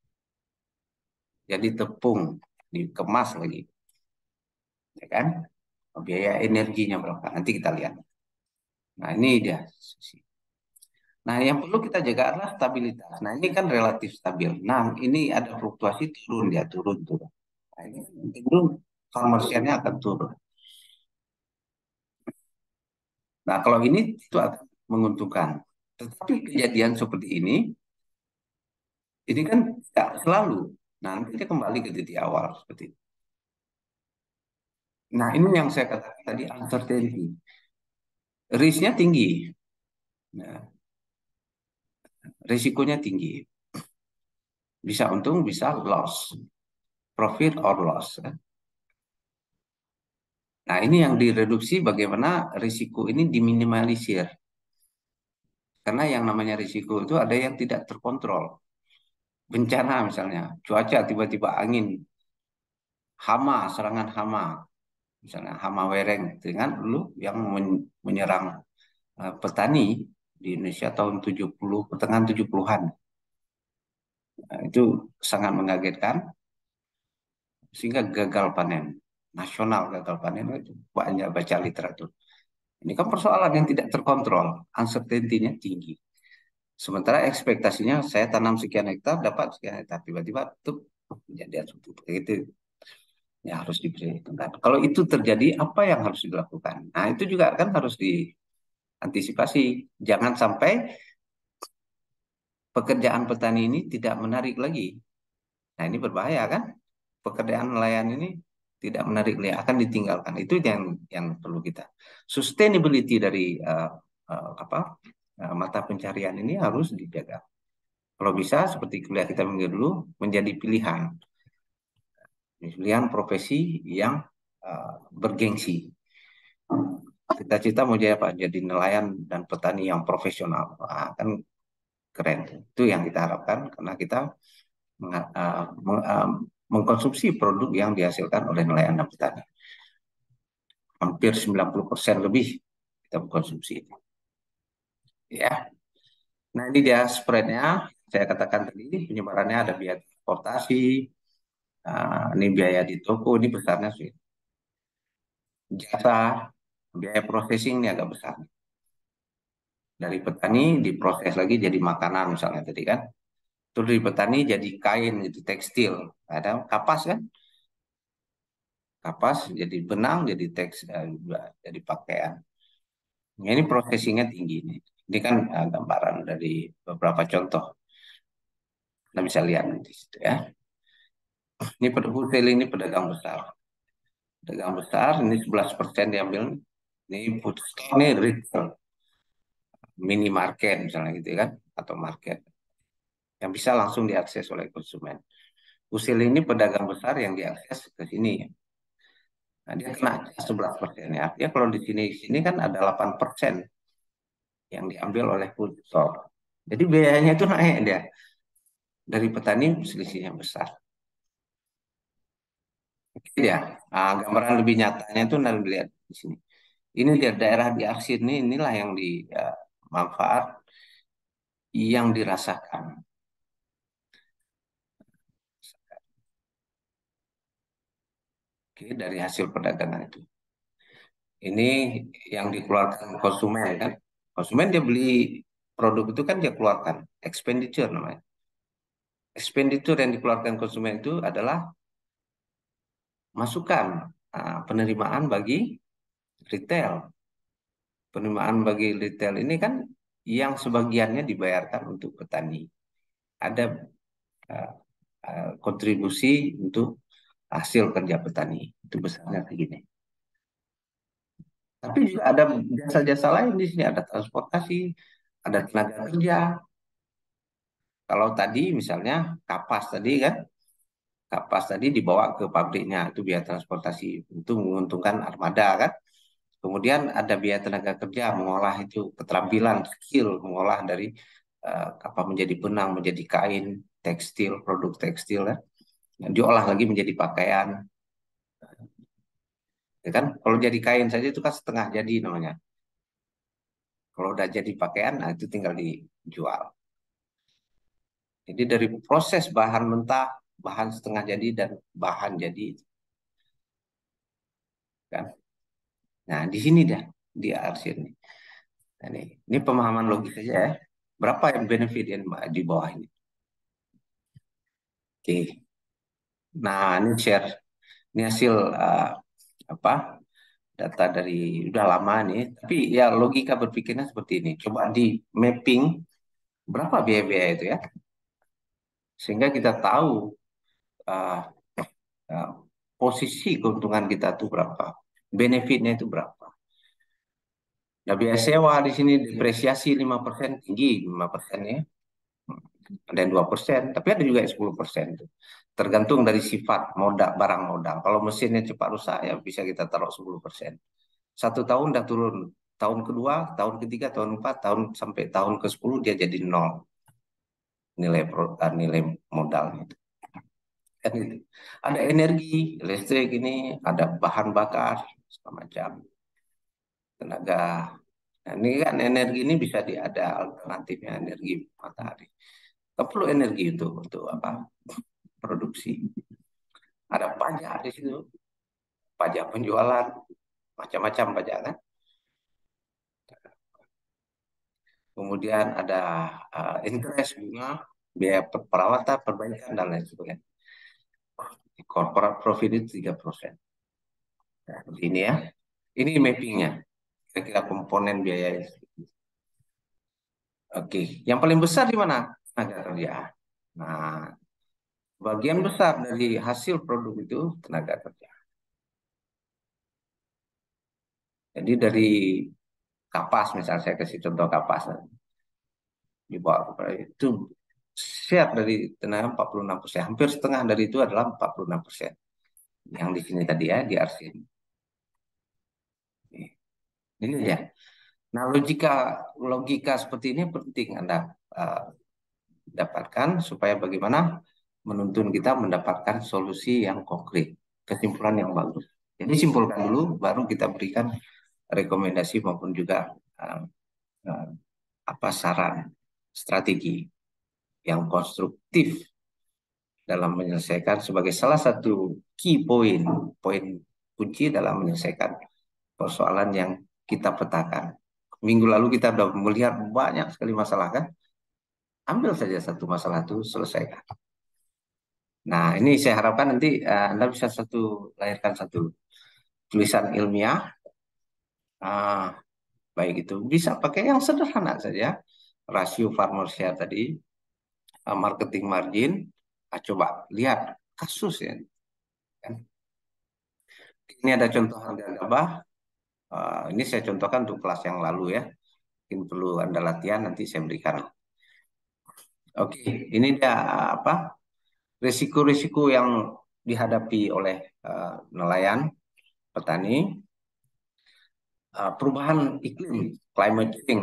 Jadi tepung dikemas lagi, ya kan? Biaya energinya berapa? Nanti kita lihat. Nah, ini dia. Nah, yang perlu kita jaga adalah stabilitas. Nah, ini kan relatif stabil. Nah, ini ada fluktuasi turun dia turun turun. Nah, ini turun, farmer share-nya akan turun. Nah, kalau ini itu akan menguntungkan. Tetapi kejadian seperti ini kan tidak selalu. Nah, nanti dia kembali ke titik awal seperti itu. Nah, ini yang saya katakan tadi uncertainty. Risknya tinggi. Nah, risikonya tinggi. Bisa untung, bisa loss. Profit or loss. Nah, ini yang direduksi bagaimana risiko ini diminimalisir. Karena yang namanya risiko itu ada yang tidak terkontrol. Bencana misalnya, cuaca tiba-tiba angin, hama, serangan hama, misalnya hama wereng, dengan dulu yang menyerang petani di Indonesia tahun 70, pertengahan 70-an. Nah, itu sangat mengagetkan, sehingga gagal panen. Nasional gagal panen, itu banyak baca literatur. Ini kan persoalan yang tidak terkontrol, uncertainty-nya tinggi. Sementara ekspektasinya saya tanam sekian hektar dapat sekian hektar, tiba-tiba tuh kejadian seperti itu, ya harus diperhitungkan. Kalau itu terjadi apa yang harus dilakukan? Nah, itu juga kan harus diantisipasi. Jangan sampai pekerjaan petani ini tidak menarik lagi. Nah, ini berbahaya kan? Pekerjaan nelayan ini tidak menarik lagi, akan ditinggalkan. Itu yang perlu kita. Sustainability dari mata pencarian ini harus dijaga. Kalau bisa seperti kuliah kita minggu dulu menjadi pilihan profesi yang bergengsi. Cita-cita mau jadi apa? Jadi nelayan dan petani yang profesional. Wah, kan keren. Itu yang kita harapkan karena kita mengkonsumsi produk yang dihasilkan oleh nelayan dan petani. Hampir 90% lebih kita mengkonsumsi itu. Ya. Nah, ini dia spreadnya. Saya katakan tadi penyebarannya ada biaya transportasi, ini biaya di toko, ini besarnya sih. Jasa, biaya processing ini agak besar. Dari petani diproses lagi jadi makanan misalnya tadi kan. Terus dari petani jadi kain gitu, tekstil. Ada kapas kan? Kapas jadi benang, jadi teks, jadi pakaian. Nah, ini processingnya tinggi nih. Ini kan gambaran dari beberapa contoh. Anda bisa lihat di situ ya. Ini wholesale ini pedagang besar. Pedagang besar ini 11% diambil. Ini food store, ini retail, minimarket misalnya gitu kan, atau market yang bisa langsung diakses oleh konsumen. Wholesale ini pedagang besar yang diakses ke sini. Nah, dia kena 11% ya. Artinya kalau di sini kan ada 8% yang diambil oleh food store. Jadi biayanya itu naik dia. Dari petani selisihnya besar. Oke ya, gambaran lebih nyatanya itu Anda lihat di sini. Ini dia daerah di aksir ini, inilah yang di manfaat yang dirasakan. Oke, dari hasil perdagangan itu. Ini yang dikeluarkan konsumen kan. Konsumen dia beli produk itu kan dia keluarkan expenditure namanya. Expenditure yang dikeluarkan konsumen itu adalah masukan penerimaan bagi retail. Penerimaan bagi retail ini kan yang sebagiannya dibayarkan untuk petani. Ada uh, kontribusi untuk hasil kerja petani. Itu besarnya segini. Tapi juga ada jasa-jasa lain di sini. Ada transportasi, ada tenaga kerja. Kalau tadi misalnya kapas tadi kan, kapas tadi dibawa ke pabriknya. Itu biaya transportasi. Itu menguntungkan armada kan. Kemudian ada biaya tenaga kerja mengolah itu keterampilan, skill mengolah dari apa menjadi benang, menjadi kain, tekstil, produk tekstil kan. Diolah lagi menjadi pakaian. Ya kan? Kalau jadi kain saja itu kan setengah jadi namanya. Kalau udah jadi pakaian, nah itu tinggal dijual. Jadi dari proses bahan mentah, bahan setengah jadi dan bahan jadi, kan? Nah di sini dah di arsir ini. Nah, ini pemahaman logis saja ya. Berapa yang benefit yang di bawah ini? Oke. Nah ini share, ini hasil apa data dari udah lama nih. Tapi ya logika berpikirnya seperti ini. Coba di mapping berapa biaya-biaya itu ya, sehingga kita tahu uh, uh, posisi keuntungan kita itu berapa, benefitnya itu berapa. Nah, biaya sewa di sini depresiasi 5% tinggi, 5% ya. Ada yang 2%, tapi ada juga yang 10%. Tuh. Tergantung dari sifat modal, barang modal. Kalau mesinnya cepat rusak ya bisa kita taruh 10%. 1 tahun udah turun. Tahun kedua, tahun ketiga, tahun keempat, tahun sampai tahun ke-10 dia jadi nol nilai modalnya. Kan gitu. Ada energi listrik ini, ada bahan bakar segala macam, tenaga. Nah, ini kan energi ini bisa ada alternatifnya energi matahari. Nggak perlu energi untuk apa? Produksi. Ada pajak di situ, pajak penjualan, macam-macam pajak kan. Kemudian ada interest bunga, biaya perawatan, perbaikan dan lain sebagainya. Corporate profit itu 3%. Nah, ini ya. Ini mappingnya. Kira-kira komponen biaya. Oke, yang paling besar di mana? Tenaga kerja. Nah, bagian besar dari hasil produk itu tenaga kerja. Jadi dari kapas, misalnya saya kasih contoh kapas, dibawa itu share dari tenaga 46%. Hampir setengah dari itu adalah 46%. Yang di sini tadi ya, di Arsin. Ini ya. Nah, logika seperti ini penting Anda uh, dapatkan supaya bagaimana menuntun kita mendapatkan solusi yang konkret, kesimpulan yang bagus. Jadi simpulkan dulu, baru kita berikan rekomendasi maupun juga uh, uh, apa saran, strategi yang konstruktif dalam menyelesaikan sebagai salah satu key point, poin kunci dalam menyelesaikan persoalan yang kita petakan. Minggu lalu kita sudah melihat banyak sekali masalah kan, ambil saja satu masalah itu selesaikan. Nah, ini saya harapkan nanti Anda bisa lahirkan satu tulisan ilmiah, uh, Baik itu bisa pakai yang sederhana saja, rasio farmer share tadi, marketing margin. Coba lihat kasus ya. Kan? Ini ada contoh harga gabah. Ini saya contohkan untuk kelas yang lalu ya. Mungkin perlu Anda latihan, nanti saya berikan. Oke, ini dia apa? Risiko-risiko yang dihadapi oleh nelayan, petani, perubahan iklim, climate change,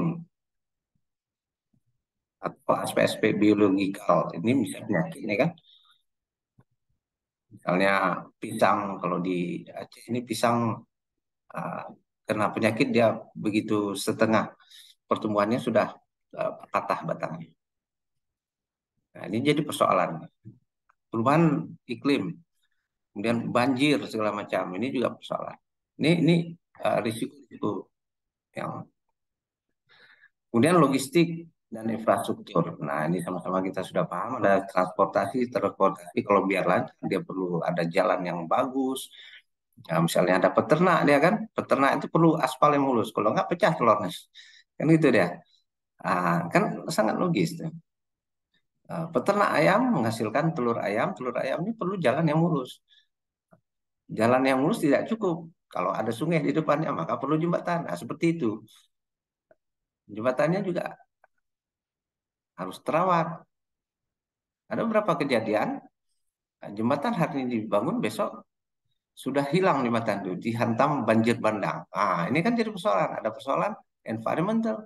atau aspek-aspek biologikal. Ini bisa penyakit, ya kan? Misalnya pisang, kalau di Aceh ini pisang uh, kena penyakit dia begitu setengah pertumbuhannya sudah patah batangnya. Nah, ini jadi persoalan. Perubahan iklim, kemudian banjir segala macam, ini juga persoalan. Ini risiko-risiko yang kemudian logistik dan infrastruktur. Nah, ini sama-sama kita sudah paham ada transportasi kalau biar lancar dia perlu ada jalan yang bagus. Nah, misalnya ada peternak dia kan, peternak itu perlu aspal yang mulus. Kalau nggak pecah telurnya, kan gitu dia. Kan sangat logis tuh. Peternak ayam menghasilkan telur ayam ini perlu jalan yang mulus. Jalan yang mulus tidak cukup. Kalau ada sungai di depannya maka perlu jembatan. Nah, seperti itu. Jembatannya juga harus terawat. Ada beberapa kejadian jembatan hari ini dibangun besok sudah hilang jembatan itu dihantam banjir bandang. Ini kan jadi persoalan. Ada persoalan environmental.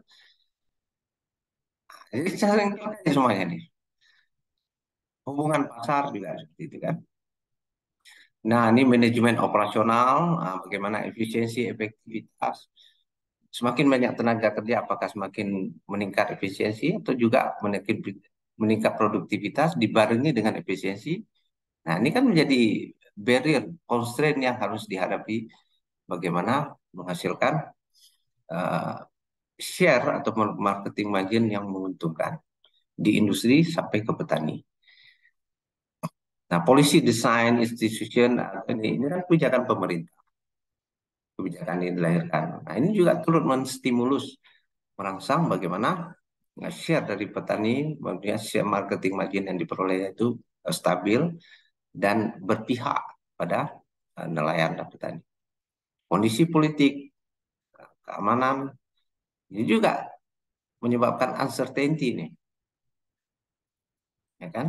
Jadi saling terkait semuanya nih. Hubungan pasar juga seperti itu kan. Nah, ini manajemen operasional, bagaimana efisiensi, efektivitas. Semakin banyak tenaga kerja, apakah semakin meningkat efisiensi atau juga meningkat produktivitas dibarengi dengan efisiensi. Nah, ini kan menjadi barrier, constraint yang harus dihadapi bagaimana menghasilkan uh, share atau marketing margin yang menguntungkan di industri sampai ke petani. Nah, policy design institution ini kan kebijakan pemerintah, kebijakan yang dilahirkan. Nah, ini juga turut menstimulus merangsang bagaimana share dari petani, maksudnya share marketing margin yang diperoleh itu stabil dan berpihak pada nelayan dan petani. Kondisi politik, keamanan, ini juga menyebabkan uncertainty nih, ya kan?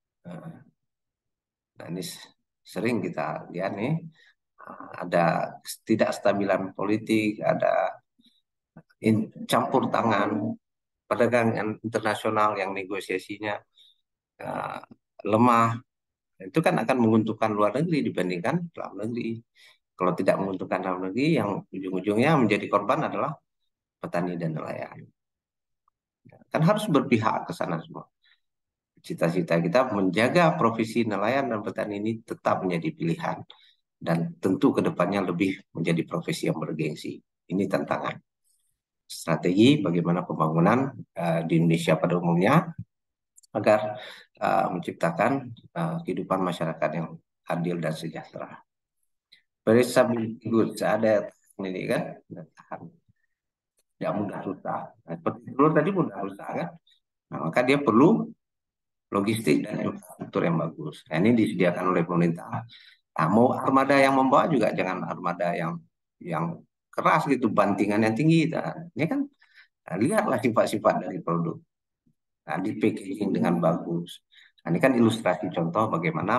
Nah, ini sering kita lihat nih, ada ketidakstabilan politik, ada campur tangan perdagangan internasional yang negosiasinya uh, lemah. Itu kan akan menguntungkan luar negeri dibandingkan dalam negeri. Kalau tidak menguntungkan dalam negeri, yang ujung-ujungnya menjadi korban adalah petani dan nelayan. Kan harus berpihak ke sana semua. Cita-cita kita menjaga profesi nelayan dan petani ini tetap menjadi pilihan. Dan tentu ke depannya lebih menjadi profesi yang bergengsi. Ini tantangan. Strategi bagaimana pembangunan di Indonesia pada umumnya agar menciptakan kehidupan masyarakat yang adil dan sejahtera. Perishability goods ada ini kan, tahan, tidak mudah rusak. Nah, seperti telur tadi mudah rusak kan, nah, maka dia perlu logistik dan infrastruktur yang bagus. Nah, ini disediakan oleh pemerintah. Nah, mau armada yang membawa juga jangan armada yang keras gitu, bantingan yang tinggi. Nah, ini kan lihatlah sifat-sifat dari produk. Nah, di packaging dengan bagus. Nah, ini kan ilustrasi contoh bagaimana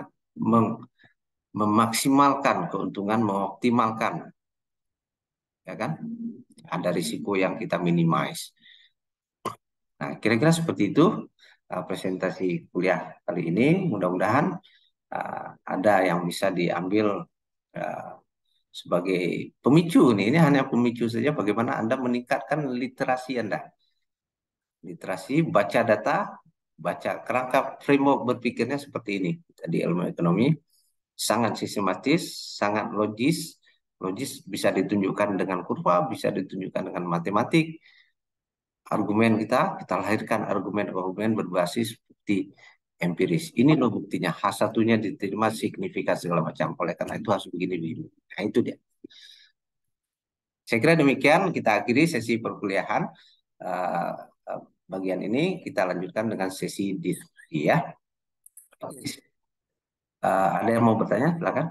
memaksimalkan keuntungan, mengoptimalkan, ya kan? Ada risiko yang kita minimize. Nah, kira-kira seperti itu presentasi kuliah kali ini. Mudah-mudahan ada yang bisa diambil uh, sebagai pemicu nih. Ini hanya pemicu saja bagaimana Anda meningkatkan literasi Anda. Literasi, baca data, baca kerangka framework berpikirnya seperti ini. Tadi ilmu ekonomi sangat sistematis, sangat logis. Logis bisa ditunjukkan dengan kurva, bisa ditunjukkan dengan matematik. Argumen kita lahirkan argumen-argumen berbasis bukti empiris. Ini loh buktinya. H1-nya diterima signifikan segala macam. Oleh karena itu harus begini. Nah, itu dia. Saya kira demikian kita akhiri sesi perkuliahan. Uh, Bagian ini kita lanjutkan dengan sesi diskusi ya. Ada yang mau bertanya? Silakan.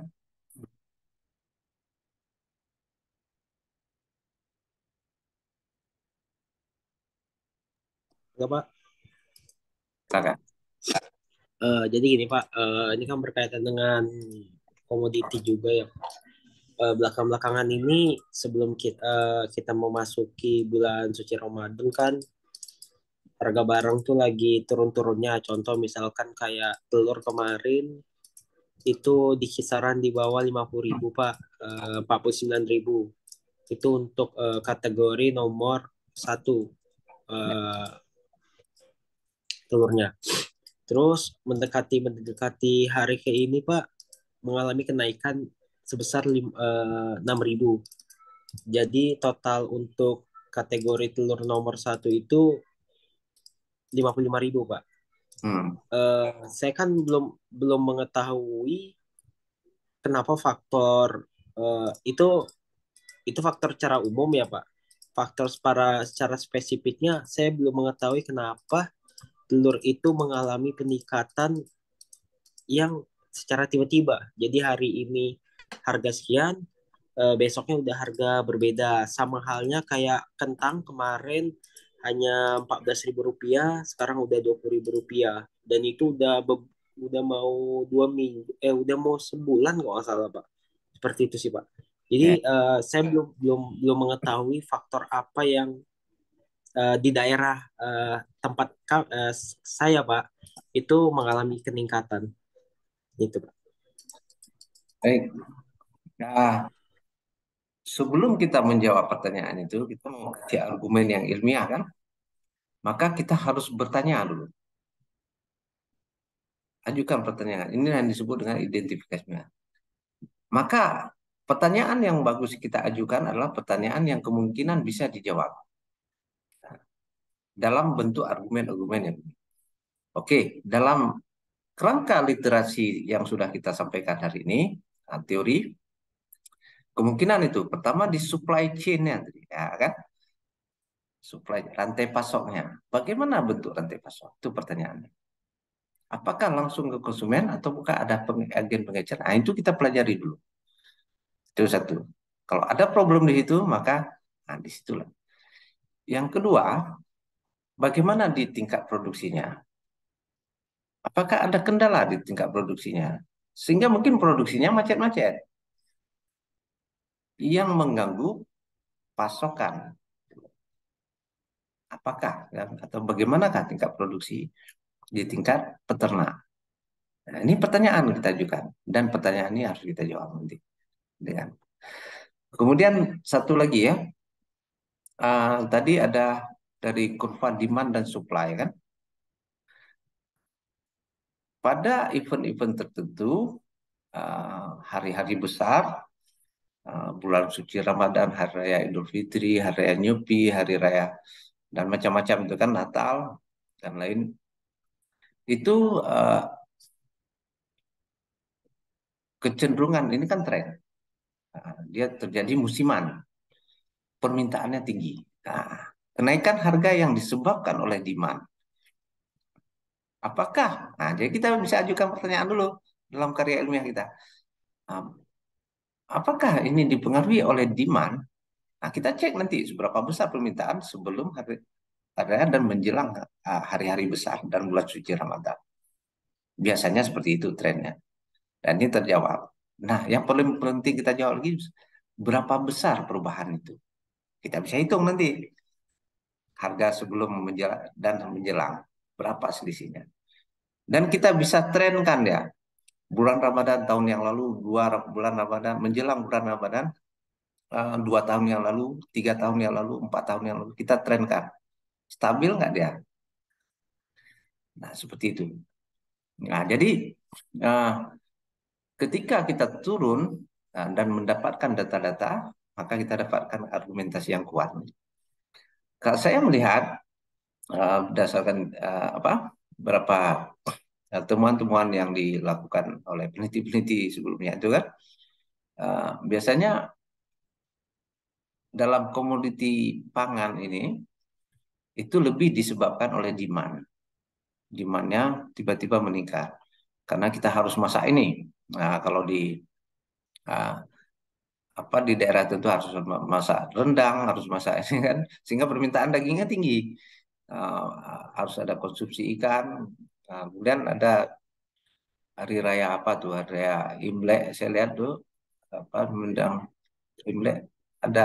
Enggak, Pak. Silakan. Jadi gini Pak, ini kan berkaitan dengan komoditi juga ya. Belakang-belakangan ini sebelum kita memasuki bulan suci Ramadan kan harga barang tuh lagi turun-turunnya. Contoh misalkan kayak telur kemarin itu di kisaran di bawah 50.000 Pak, 49.000. Itu untuk kategori nomor satu eh, telurnya. Terus mendekati hari ke ini Pak mengalami kenaikan sebesar 6.000. Jadi total untuk kategori telur nomor satu itu 55.000 Pak. Hmm. Saya kan belum belum mengetahui kenapa faktor itu faktor secara umum ya Pak. Faktor secara spesifiknya saya belum mengetahui kenapa telur itu mengalami peningkatan yang secara tiba-tiba. Jadi hari ini harga sekian, besoknya udah harga berbeda. Sama halnya kayak kentang kemarin hanya Rp14.000, sekarang udah Rp20.000. Dan itu udah mau 2 minggu, udah mau sebulan kalau nggak salah Pak. Seperti itu sih Pak. Jadi Ya. saya belum belum belum mengetahui faktor apa yang di daerah tempat saya Pak itu mengalami peningkatan gitu Pak. Baik. Nah, sebelum kita menjawab pertanyaan itu, kita mau kasih argumen yang ilmiah kan? Maka kita harus bertanya dulu. Ajukan pertanyaan. Ini yang disebut dengan identifikasinya. Maka pertanyaan yang bagus kita ajukan adalah pertanyaan yang kemungkinan bisa dijawab dalam bentuk argumen-argumen yang ini. Oke, dalam kerangka literasi yang sudah kita sampaikan hari ini, teori, kemungkinan itu pertama di supply chain-nya, ya kan? Supply rantai pasoknya. Bagaimana bentuk rantai pasok? Itu pertanyaannya. Apakah langsung ke konsumen atau bukan ada agen pengecer? Nah, itu kita pelajari dulu. Itu satu. Kalau ada problem di situ, maka nah, disitulah. Yang kedua, bagaimana di tingkat produksinya? Apakah ada kendala di tingkat produksinya? Sehingga mungkin produksinya macet-macet yang mengganggu pasokan. Apakah ya, atau bagaimanakah tingkat produksi di tingkat peternak? Nah, ini pertanyaan kita ajukan dan pertanyaan ini harus kita jawab nanti dengan. Kemudian satu lagi ya, tadi ada dari kurva demand dan supply kan. Pada event-event tertentu, hari-hari besar, bulan suci Ramadan, hari raya Idul Fitri, hari raya Nyepi, hari raya dan macam-macam itu kan Natal dan lain itu kecenderungan ini kan tren. Dia terjadi musiman, permintaannya tinggi. Nah, kenaikan harga yang disebabkan oleh demand. Apakah? Nah, jadi kita bisa ajukan pertanyaan dulu dalam karya ilmiah kita. Um, Apakah ini dipengaruhi oleh demand? Nah, kita cek nanti seberapa besar permintaan sebelum hari raya dan menjelang hari-hari besar dan bulan suci Ramadan. Biasanya seperti itu trennya. Dan ini terjawab. Nah, yang paling penting kita jawab lagi, berapa besar perubahan itu? Kita bisa hitung nanti harga sebelum menjelang dan menjelang berapa selisihnya. Dan kita bisa trenkan ya. Bulan Ramadan tahun yang lalu, 2 bulan Ramadan, menjelang bulan Ramadan, 2 tahun yang lalu, 3 tahun yang lalu, 4 tahun yang lalu, kita trenkan. Stabil nggak dia? Nah, seperti itu. Nah, jadi uh, ketika kita turun dan mendapatkan data-data, maka kita dapatkan argumentasi yang kuat. Kalau saya melihat berdasarkan apa beberapa temuan-temuan yang dilakukan oleh peneliti-peneliti sebelumnya itu kan biasanya dalam komoditi pangan ini itu lebih disebabkan oleh demand. Demandnya tiba-tiba meningkat karena kita harus masak ini. Nah, kalau di ah, di daerah tentu harus masak rendang, harus masak ini kan, sehingga permintaan dagingnya tinggi. Harus ada konsumsi ikan. Kemudian ada hari raya apa tuh, hari raya Imlek, saya lihat tuh apa mendang Imlek ada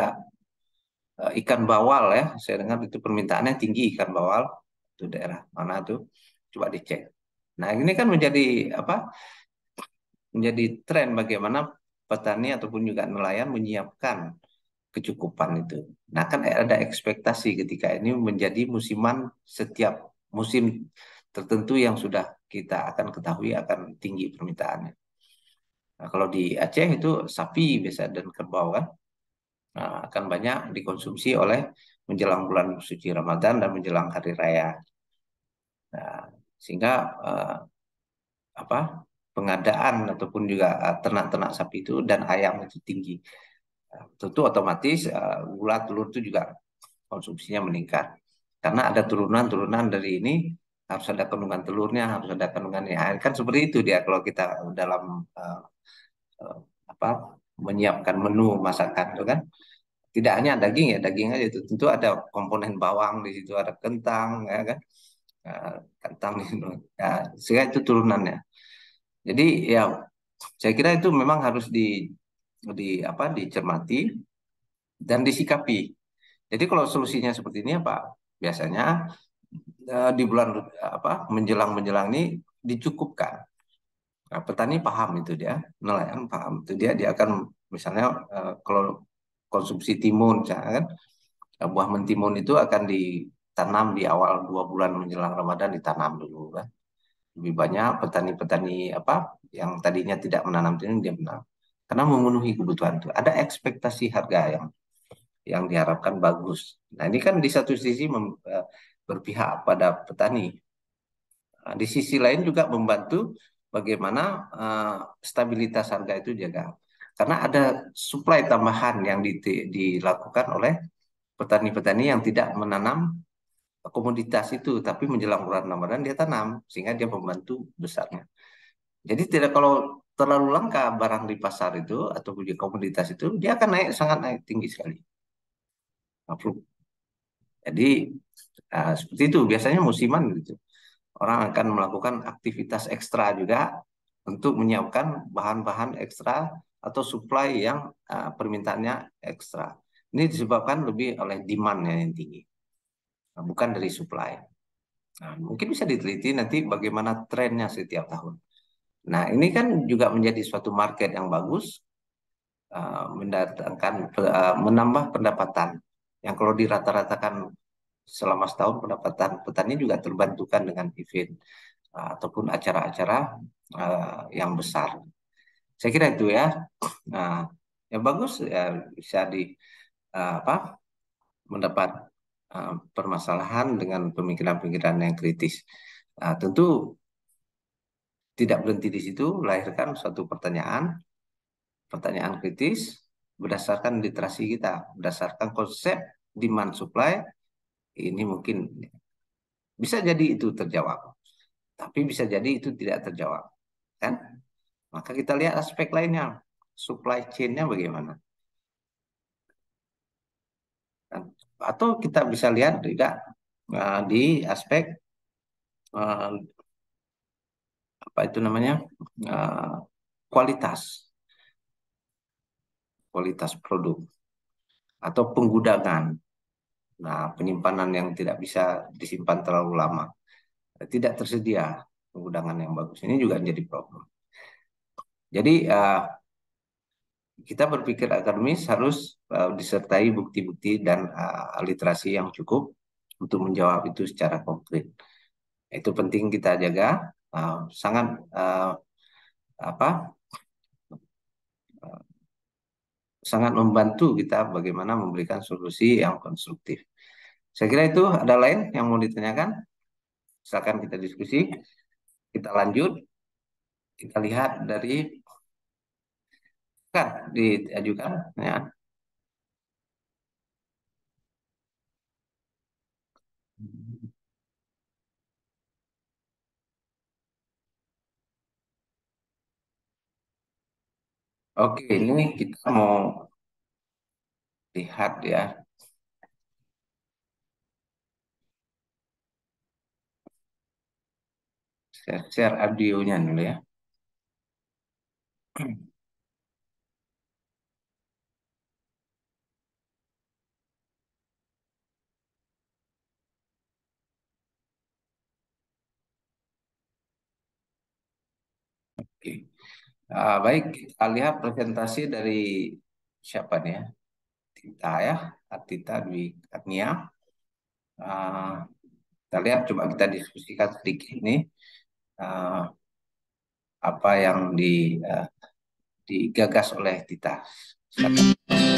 ikan bawal ya, saya dengar itu permintaannya tinggi ikan bawal, itu daerah mana tuh, coba dicek. Nah ini kan menjadi apa, menjadi tren bagaimana petani ataupun juga nelayan menyiapkan kecukupan itu. Nah kan ada ekspektasi ketika ini menjadi musiman, setiap musim tertentu yang sudah kita akan ketahui akan tinggi permintaannya. Nah, kalau di Aceh itu sapi biasa dan kerbau kan, akan banyak dikonsumsi oleh menjelang bulan suci Ramadan dan menjelang hari raya. Nah, sehingga eh, apa pengadaan ataupun juga ternak-ternak sapi itu dan ayam itu tinggi. Tentu otomatis gula telur itu juga konsumsinya meningkat. Karena ada turunan-turunan dari ini, harus ada kandungan telurnya, harus ada kandungan air. Kan seperti itu dia kalau kita dalam uh, uh, apa menyiapkan menu masakan itu kan. Tidak hanya daging ya, daging aja itu tentu ada komponen bawang di situ, ada kentang ya kan. Uh, Kentang itu. Ya, sehingga itu turunannya. Jadi ya saya kira itu memang harus dicermati dan disikapi. Jadi kalau solusinya seperti ini apa? Biasanya di bulan menjelang menjelang ini dicukupkan. Nah, petani paham itu dia, nelayan paham itu dia akan misalnya kalau konsumsi timun, misalnya kan buah mentimun itu akan ditanam di awal 2 bulan menjelang Ramadan, ditanam dulu kan. Lebih banyak petani-petani yang tadinya tidak menanam timun dia menanam karena memenuhi kebutuhan itu. Ada ekspektasi harga yang diharapkan bagus. Nah ini kan di satu sisi berpihak pada petani. Nah, di sisi lain juga membantu bagaimana stabilitas harga itu jaga. Karena ada suplai tambahan yang dilakukan oleh petani-petani yang tidak menanam komoditas itu, tapi menjelang bulan Ramadan dia tanam, sehingga dia membantu besarnya. Jadi tidak, kalau terlalu langka barang di pasar itu atau punya komoditas itu, dia akan naik, sangat naik tinggi sekali. Jadi seperti itu biasanya musiman gitu. Orang akan melakukan aktivitas ekstra juga untuk menyiapkan bahan-bahan ekstra atau supply yang permintaannya ekstra. Ini disebabkan lebih oleh demand yang tinggi, bukan dari supply. Nah, mungkin bisa diteliti nanti bagaimana trennya setiap tahun. Nah, ini kan juga menjadi suatu market yang bagus, mendatangkan menambah pendapatan. Yang kalau dirata-ratakan selama setahun pendapatan petani juga terbantukan dengan event ataupun acara-acara yang besar. Saya kira itu ya. Nah, yang bagus ya bisa mendapat permasalahan dengan pemikiran-pemikiran yang kritis. Nah, tentu tidak berhenti di situ, melahirkan suatu pertanyaan, pertanyaan kritis berdasarkan literasi kita, berdasarkan konsep demand supply, ini mungkin bisa jadi itu terjawab, tapi bisa jadi itu tidak terjawab, kan? Maka kita lihat aspek lainnya, supply chain-nya bagaimana. Kan? Atau kita bisa lihat juga di aspek uh, apa itu namanya uh, kualitas, kualitas produk atau penggudangan. Nah, penyimpanan yang tidak bisa disimpan terlalu lama, tidak tersedia penggudangan yang bagus. Ini juga menjadi problem. Jadi kita berpikir akademis harus disertai bukti-bukti dan literasi yang cukup untuk menjawab itu secara konkret. Itu penting kita jaga, sangat apa sangat membantu kita bagaimana memberikan solusi yang konstruktif. Saya kira itu. Ada lain yang mau ditanyakan? Silakan kita diskusi, kita lanjut, kita lihat dari kan diajukan ya. Oke, ini kita mau lihat ya, share audionya dulu ya. Oke. Baik, kita lihat presentasi dari siapa nih ya? Tita ya, Tita Dwi Kurnia. Ah, kita lihat, coba kita diskusikan sedikit nih ah, apa yang digagas oleh Tita. Silakan.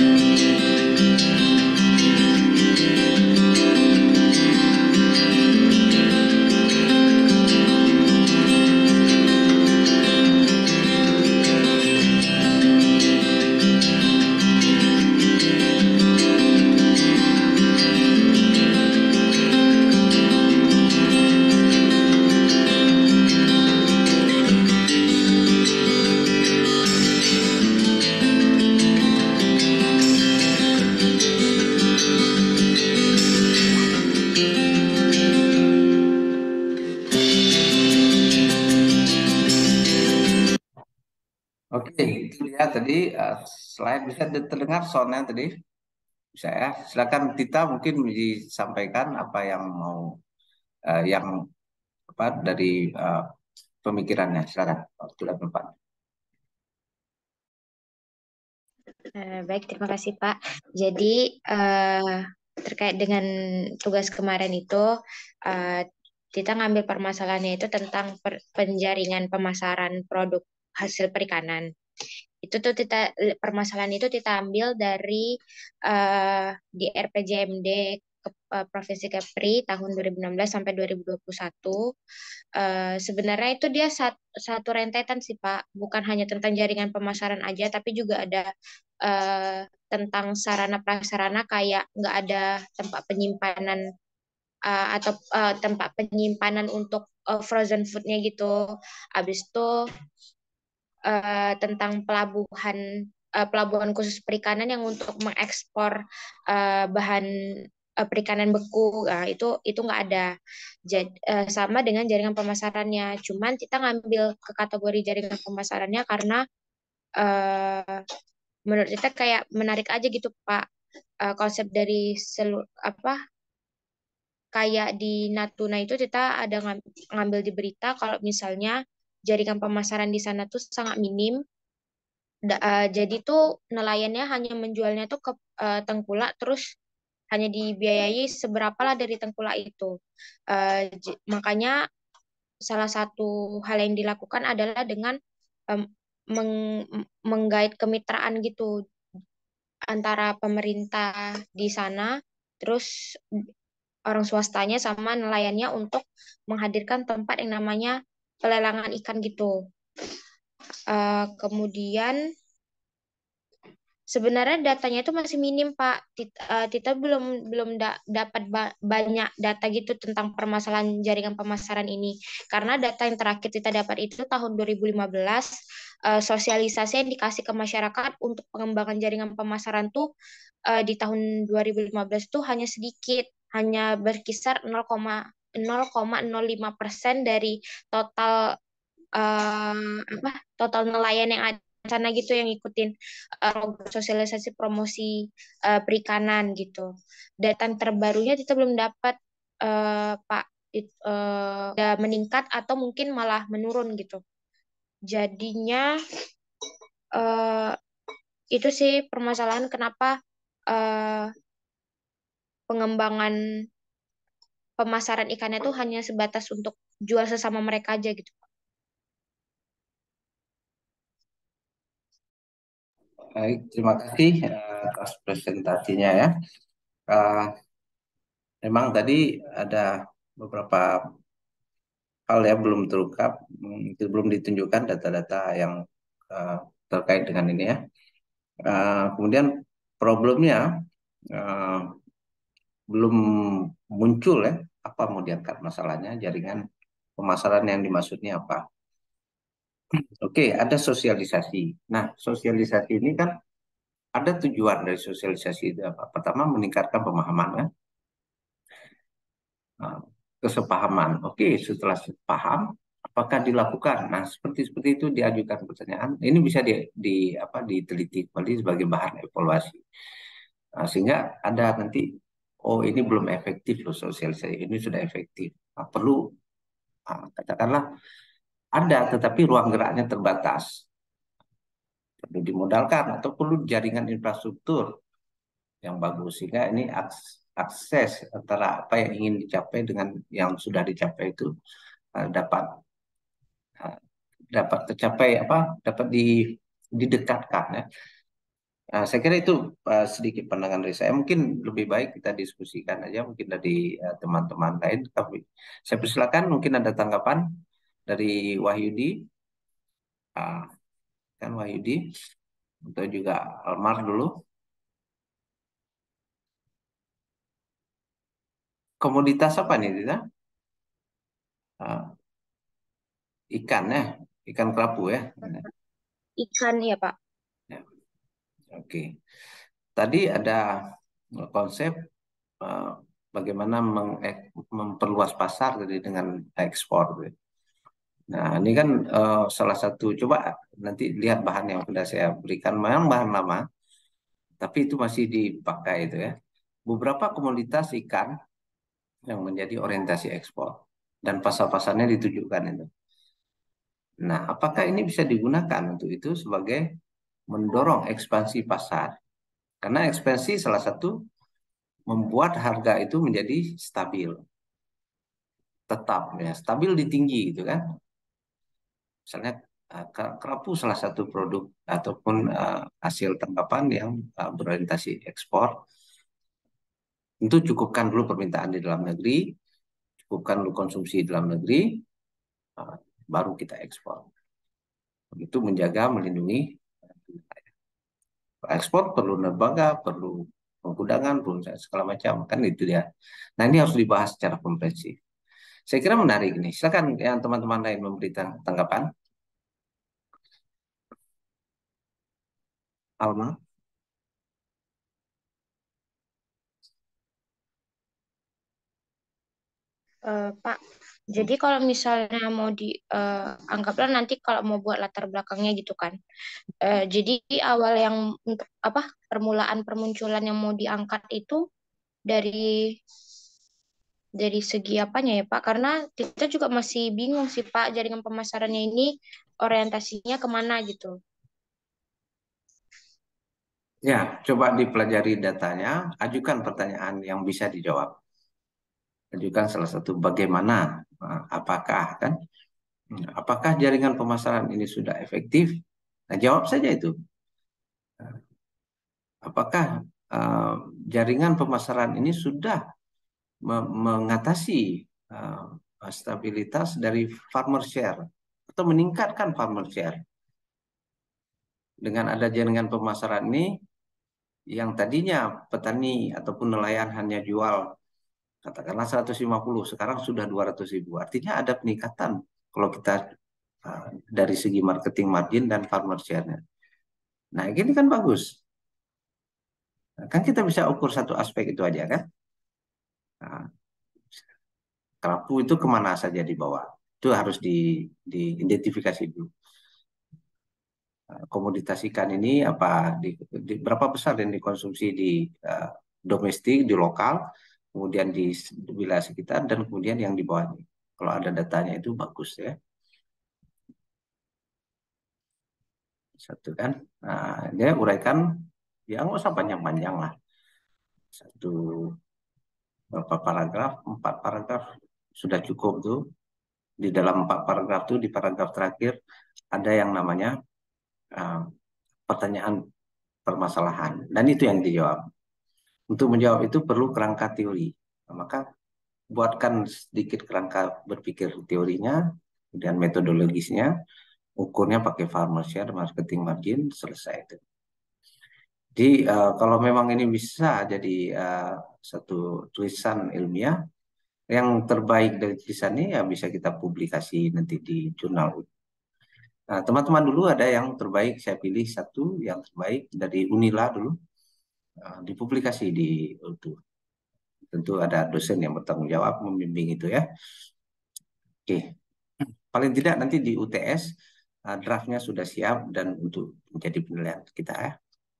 Oke, itu dia tadi slide bisa terdengar soundnya tadi. Bisa ya. Silakan Tita mungkin disampaikan apa yang mau yang apa dari pemikirannya. Silakan. Waktu dan tempat. Baik, terima kasih Pak. Jadi terkait dengan tugas kemarin itu, eh, kita ngambil permasalahannya itu tentang penjaringan pemasaran produk hasil perikanan. Itu tuh permasalahan itu kita ambil dari di RPJMD Provinsi Kepri tahun 2016 sampai 2021. Sebenarnya itu dia satu rentetan sih Pak, bukan hanya tentang jaringan pemasaran aja, tapi juga ada tentang sarana prasarana kayak nggak ada tempat penyimpanan atau tempat penyimpanan untuk frozen foodnya gitu. Habis itu tentang pelabuhan khusus perikanan yang untuk mengekspor bahan perikanan beku. Nah, itu nggak ada. Sama dengan jaringan pemasarannya, cuman kita ngambil ke kategori jaringan pemasarannya karena eh, menurut kita kayak menarik aja gitu Pak. Konsep dari apa kayak di Natuna itu kita ada ngambil di berita kalau misalnya jaringan pemasaran di sana tuh sangat minim. Jadi tuh nelayannya hanya menjualnya tuh ke tengkulak, terus hanya dibiayai seberapa lah dari tengkulak itu. Makanya salah satu hal yang dilakukan adalah dengan em, menggait kemitraan gitu antara pemerintah di sana, terus orang swastanya sama nelayannya untuk menghadirkan tempat yang namanya pelelangan ikan gitu. Kemudian sebenarnya datanya itu masih minim, Pak. Tita belum dapat banyak data gitu tentang permasalahan jaringan pemasaran ini. Karena data yang terakhir Tita dapat itu tahun 2015, sosialisasi yang dikasih ke masyarakat untuk pengembangan jaringan pemasaran tuh di tahun 2015 tuh hanya sedikit, hanya berkisar 0,05% dari total total nelayan yang ada di sana gitu yang ngikutin program sosialisasi promosi perikanan gitu. Data terbarunya kita belum dapat Pak, udah meningkat atau mungkin malah menurun gitu. Jadinya eh, itu sih permasalahan kenapa eh, pengembangan pemasaran ikannya tuh hanya sebatas untuk jual sesama mereka aja gitu. Baik, terima kasih atas presentasinya ya. Eh, Memang tadi ada beberapa hal yang belum terungkap, itu belum ditunjukkan data-data yang eh, terkait dengan ini ya. Kemudian problemnya eh, belum muncul ya, apa mau diangkat masalahnya, jaringan pemasaran yang dimaksudnya apa. Oke, ada sosialisasi. Nah, sosialisasi ini kan ada tujuan dari sosialisasi itu apa? Pertama, meningkatkan pemahaman kan. Nah, kesepahaman. Oke, setelah paham, apakah dilakukan? Nah, seperti itu diajukan pertanyaan. Ini bisa diteliti kembali sebagai bahan evaluasi. Nah, sehingga ada nanti, oh ini belum efektif loh sosialisasi, ini sudah efektif. Nah, perlu katakanlah ada, tetapi ruang geraknya terbatas. Perlu dimodalkan atau perlu jaringan infrastruktur yang bagus sehingga ini akses antara apa yang ingin dicapai dengan yang sudah dicapai itu dapat uh, dapat tercapai dapat didekatkan ya. Nah, saya kira itu sedikit pandangan dari saya. Mungkin lebih baik kita diskusikan aja mungkin dari teman-teman lain. Tapi saya persilakan mungkin ada tanggapan dari Wahyudi, uh, kan Wahyudi, atau juga Almar dulu. Komoditas apa nih, Tita? Uh, ikan ya, ikan kerapu ya. Ikan ya Pak. Ya, oke. Tadi ada konsep uh, bagaimana memperluas pasar jadi dengan ekspor. Gitu. Nah, ini kan salah satu, coba nanti lihat bahan yang sudah saya berikan, memang bahan lama, tapi itu masih dipakai itu ya. Beberapa komoditas ikan yang menjadi orientasi ekspor dan pasar-pasarnya ditujukan itu. Nah, apakah ini bisa digunakan untuk itu sebagai mendorong ekspansi pasar? Karena ekspansi salah satu membuat harga itu menjadi stabil, tetap ya, stabil di tinggi gitu kan. Misalnya kerapu salah satu produk ataupun hasil tangkapan yang berorientasi ekspor. Tentu cukupkan dulu permintaan di dalam negeri, cukupkan dulu konsumsi di dalam negeri, baru kita ekspor. Itu menjaga, melindungi. Ekspor perlu dermaga, perlu penggudangan, perlu segala macam. Kan itu dia. Nah ini harus dibahas secara komprehensif. Saya kira menarik ini. Silakan yang teman-teman lain memberi tanggapan. Alma. Pak, jadi kalau misalnya mau anggaplah nanti kalau mau buat latar belakangnya gitu kan. Jadi awal yang untuk apa permulaan permunculan yang mau diangkat itu dari segi apanya ya Pak? Karena kita juga masih bingung sih Pak jaringan pemasarannya ini orientasinya kemana gitu. Ya, coba dipelajari datanya, ajukan pertanyaan yang bisa dijawab. Ajukan salah satu bagaimana, apakah kan, apakah jaringan pemasaran ini sudah efektif? Nah, jawab saja itu. Apakah uh, jaringan pemasaran ini sudah mengatasi stabilitas dari farmer share atau meningkatkan farmer share? Dengan ada jaringan pemasaran ini, yang tadinya petani ataupun nelayan hanya jual katakanlah 150, sekarang sudah 200.000. Artinya ada peningkatan kalau kita dari segi marketing margin dan farmer share-nya. Nah, ini kan bagus. Nah, kan kita bisa ukur satu aspek itu aja kan. Nah, kerapu itu kemana saja dibawa. Itu harus diidentifikasi dulu. Komoditas ikan ini berapa besar yang dikonsumsi di domestik, di lokal, kemudian di wilayah sekitar, dan kemudian yang di bawahnya. Kalau ada datanya itu bagus ya. Satu kan. Nah, dia uraikan, ya nggak usah panjang-panjang lah. Satu berapa paragraf, 4 paragraf sudah cukup tuh. Di dalam 4 paragraf tuh, di paragraf terakhir ada yang namanya uh, pertanyaan permasalahan, dan itu yang dijawab. Untuk menjawab itu perlu kerangka teori. Nah, maka buatkan sedikit kerangka berpikir teorinya, kemudian metodologisnya, ukurnya pakai farmer share, marketing margin, selesai itu. Jadi kalau memang ini bisa jadi satu tulisan ilmiah, yang terbaik dari tulisan ini ya bisa kita publikasi nanti di jurnal. Nah, teman-teman dulu ada yang terbaik, saya pilih satu yang terbaik dari Unila dulu, dipublikasi di itu. Tentu ada dosen yang bertanggung jawab membimbing itu ya. Oke, paling tidak nanti di UTS draftnya sudah siap dan untuk menjadi penilaian kita ya.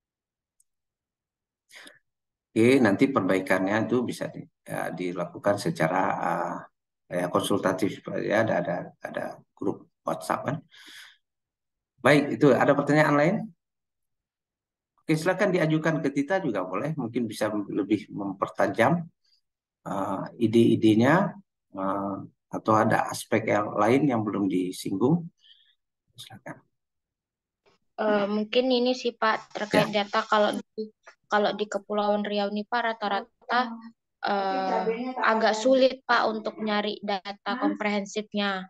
Oke, nanti perbaikannya itu bisa dilakukan secara ya, konsultatif ya, ada grup WhatsApp kan. Baik, itu ada pertanyaan lain? Oke, silakan diajukan ke kita juga boleh, mungkin bisa lebih mempertajam ide-idenya, uh, atau ada aspek yang lain yang belum disinggung. Silakan. Mungkin ini sih Pak terkait Ya, data kalau di Kepulauan Riau nih Pak rata-rata agak sulit Pak untuk nyari data komprehensifnya.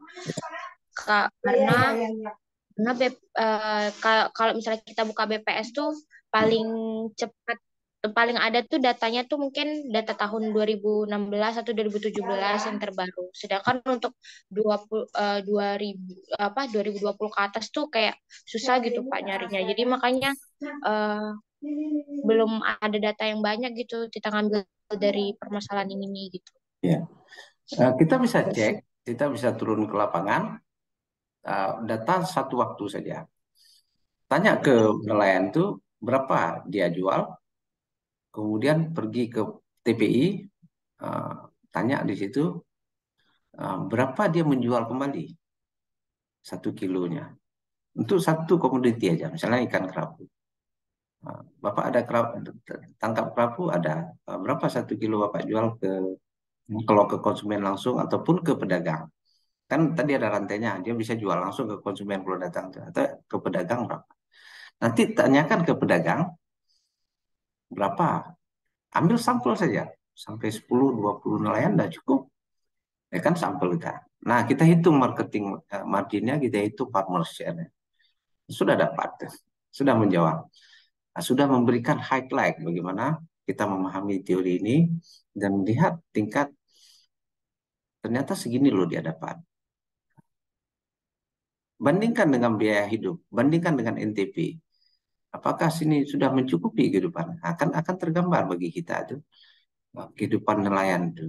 Karena kalau misalnya kita buka BPS tuh paling cepat paling ada tuh datanya tuh mungkin data tahun 2016 atau 2017 yang terbaru. Sedangkan untuk 2000 2020 ke atas tuh kayak susah gitu Pak nyarinya. Jadi makanya eh, belum ada data yang banyak gitu kita ngambil dari permasalahan ini gitu. ya. Kita bisa cek, kita bisa turun ke lapangan, data satu waktu saja. Tanya ke nelayan itu berapa dia jual, kemudian pergi ke TPI, uh, tanya di situ berapa dia menjual kembali 1 kilonya. Untuk satu komoditi aja, misalnya ikan kerapu. Bapak ada tangkap kerapu ada, berapa 1 kilo Bapak jual ke, kalau ke konsumen langsung ataupun ke pedagang. Kan tadi ada rantainya, dia bisa jual langsung ke konsumen kalau datang, atau ke pedagang berapa. Nanti tanyakan ke pedagang berapa, ambil sampel saja, sampai 10-20 nelayan dah cukup. Ya kan sampel kita. Nah, kita hitung marketing marginnya, kita hitung farmer share-nya. Sudah dapat, sudah menjawab. Nah, sudah memberikan highlight bagaimana kita memahami teori ini dan melihat tingkat ternyata segini loh dia dapat. Bandingkan dengan biaya hidup, bandingkan dengan NTP. Apakah sini sudah mencukupi kehidupan? Akan tergambar bagi kita itu kehidupan nelayan itu.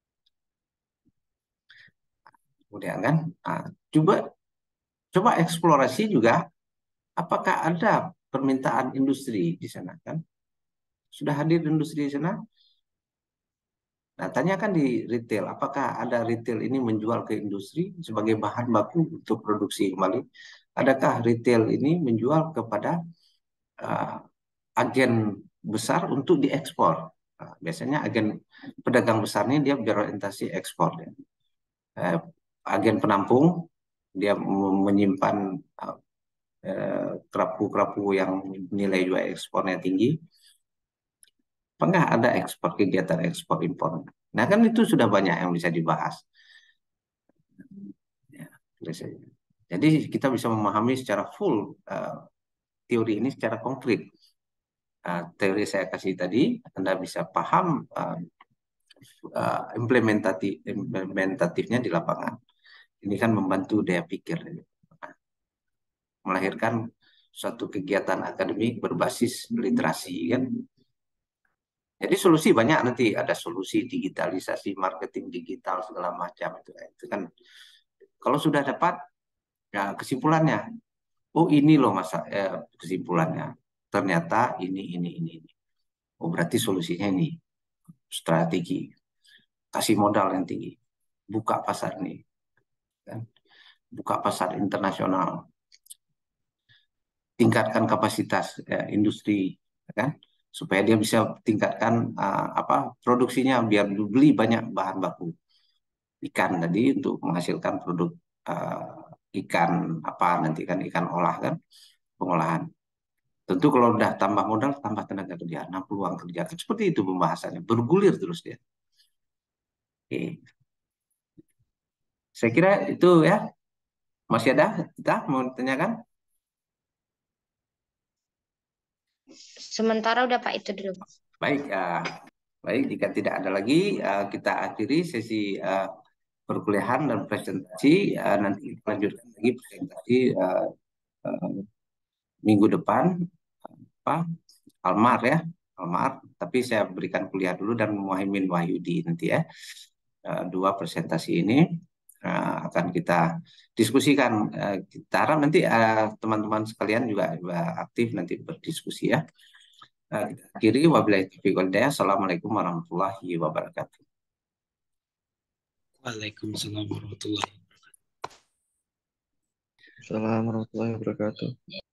Kemudian kan, coba coba eksplorasi juga. Apakah ada permintaan industri di sana kan? Sudah hadir industri di sana? Nah, tanyakan di retail, apakah ada retail ini menjual ke industri sebagai bahan baku untuk produksi kembali? Adakah retail ini menjual kepada uh, agen besar untuk diekspor? Nah, biasanya agen pedagang besar ini dia berorientasi ekspor. Ya. Agen penampung dia menyimpan kerapu-kerapu yang nilai jual ekspornya tinggi. Apakah ada ekspor, kegiatan ekspor impor? Nah kan itu sudah banyak yang bisa dibahas. Ya, jadi kita bisa memahami secara full teori ini secara konkret. Teori saya kasih tadi, Anda bisa paham implementatifnya di lapangan. Ini kan membantu daya pikir, melahirkan suatu kegiatan akademik berbasis literasi kan. Jadi solusi banyak, nanti ada solusi digitalisasi, marketing digital segala macam itu kan. Kalau sudah dapat ya kesimpulannya, oh ini loh masa kesimpulannya. Ternyata ini. Oh berarti solusinya ini, strategi, kasih modal yang tinggi, buka pasar ini, kan? Buka pasar internasional, tingkatkan kapasitas industri, kan? Supaya dia bisa tingkatkan produksinya biar beli banyak bahan baku ikan tadi untuk menghasilkan produk ikan apa nanti kan ikan olah kan pengolahan. Tentu kalau udah tambah modal, tambah tenaga kerja, nah peluang kerja. Seperti itu pembahasannya, bergulir terus dia. Oke. Saya kira itu ya. Masih ada kita mau tanyakan? Sementara udah Pak itu dulu. Baik, baik jika tidak ada lagi, kita akhiri sesi perkuliahan dan presentasi. Nanti kita lanjutkan lagi presentasi minggu depan, apa, Almar ya, Almar. Tapi saya berikan kuliah dulu dan Muhaimin Wahyudi nanti ya. Dua presentasi ini akan kita diskusikan. Kita harap nanti teman-teman sekalian juga aktif nanti berdiskusi ya. Kita akhiri, wabillahi taufiq wal hidayah. Assalamualaikum warahmatullahi wabarakatuh. Waalaikumsalam warahmatullahi wabarakatuh. Assalamualaikum warahmatullahi wabarakatuh.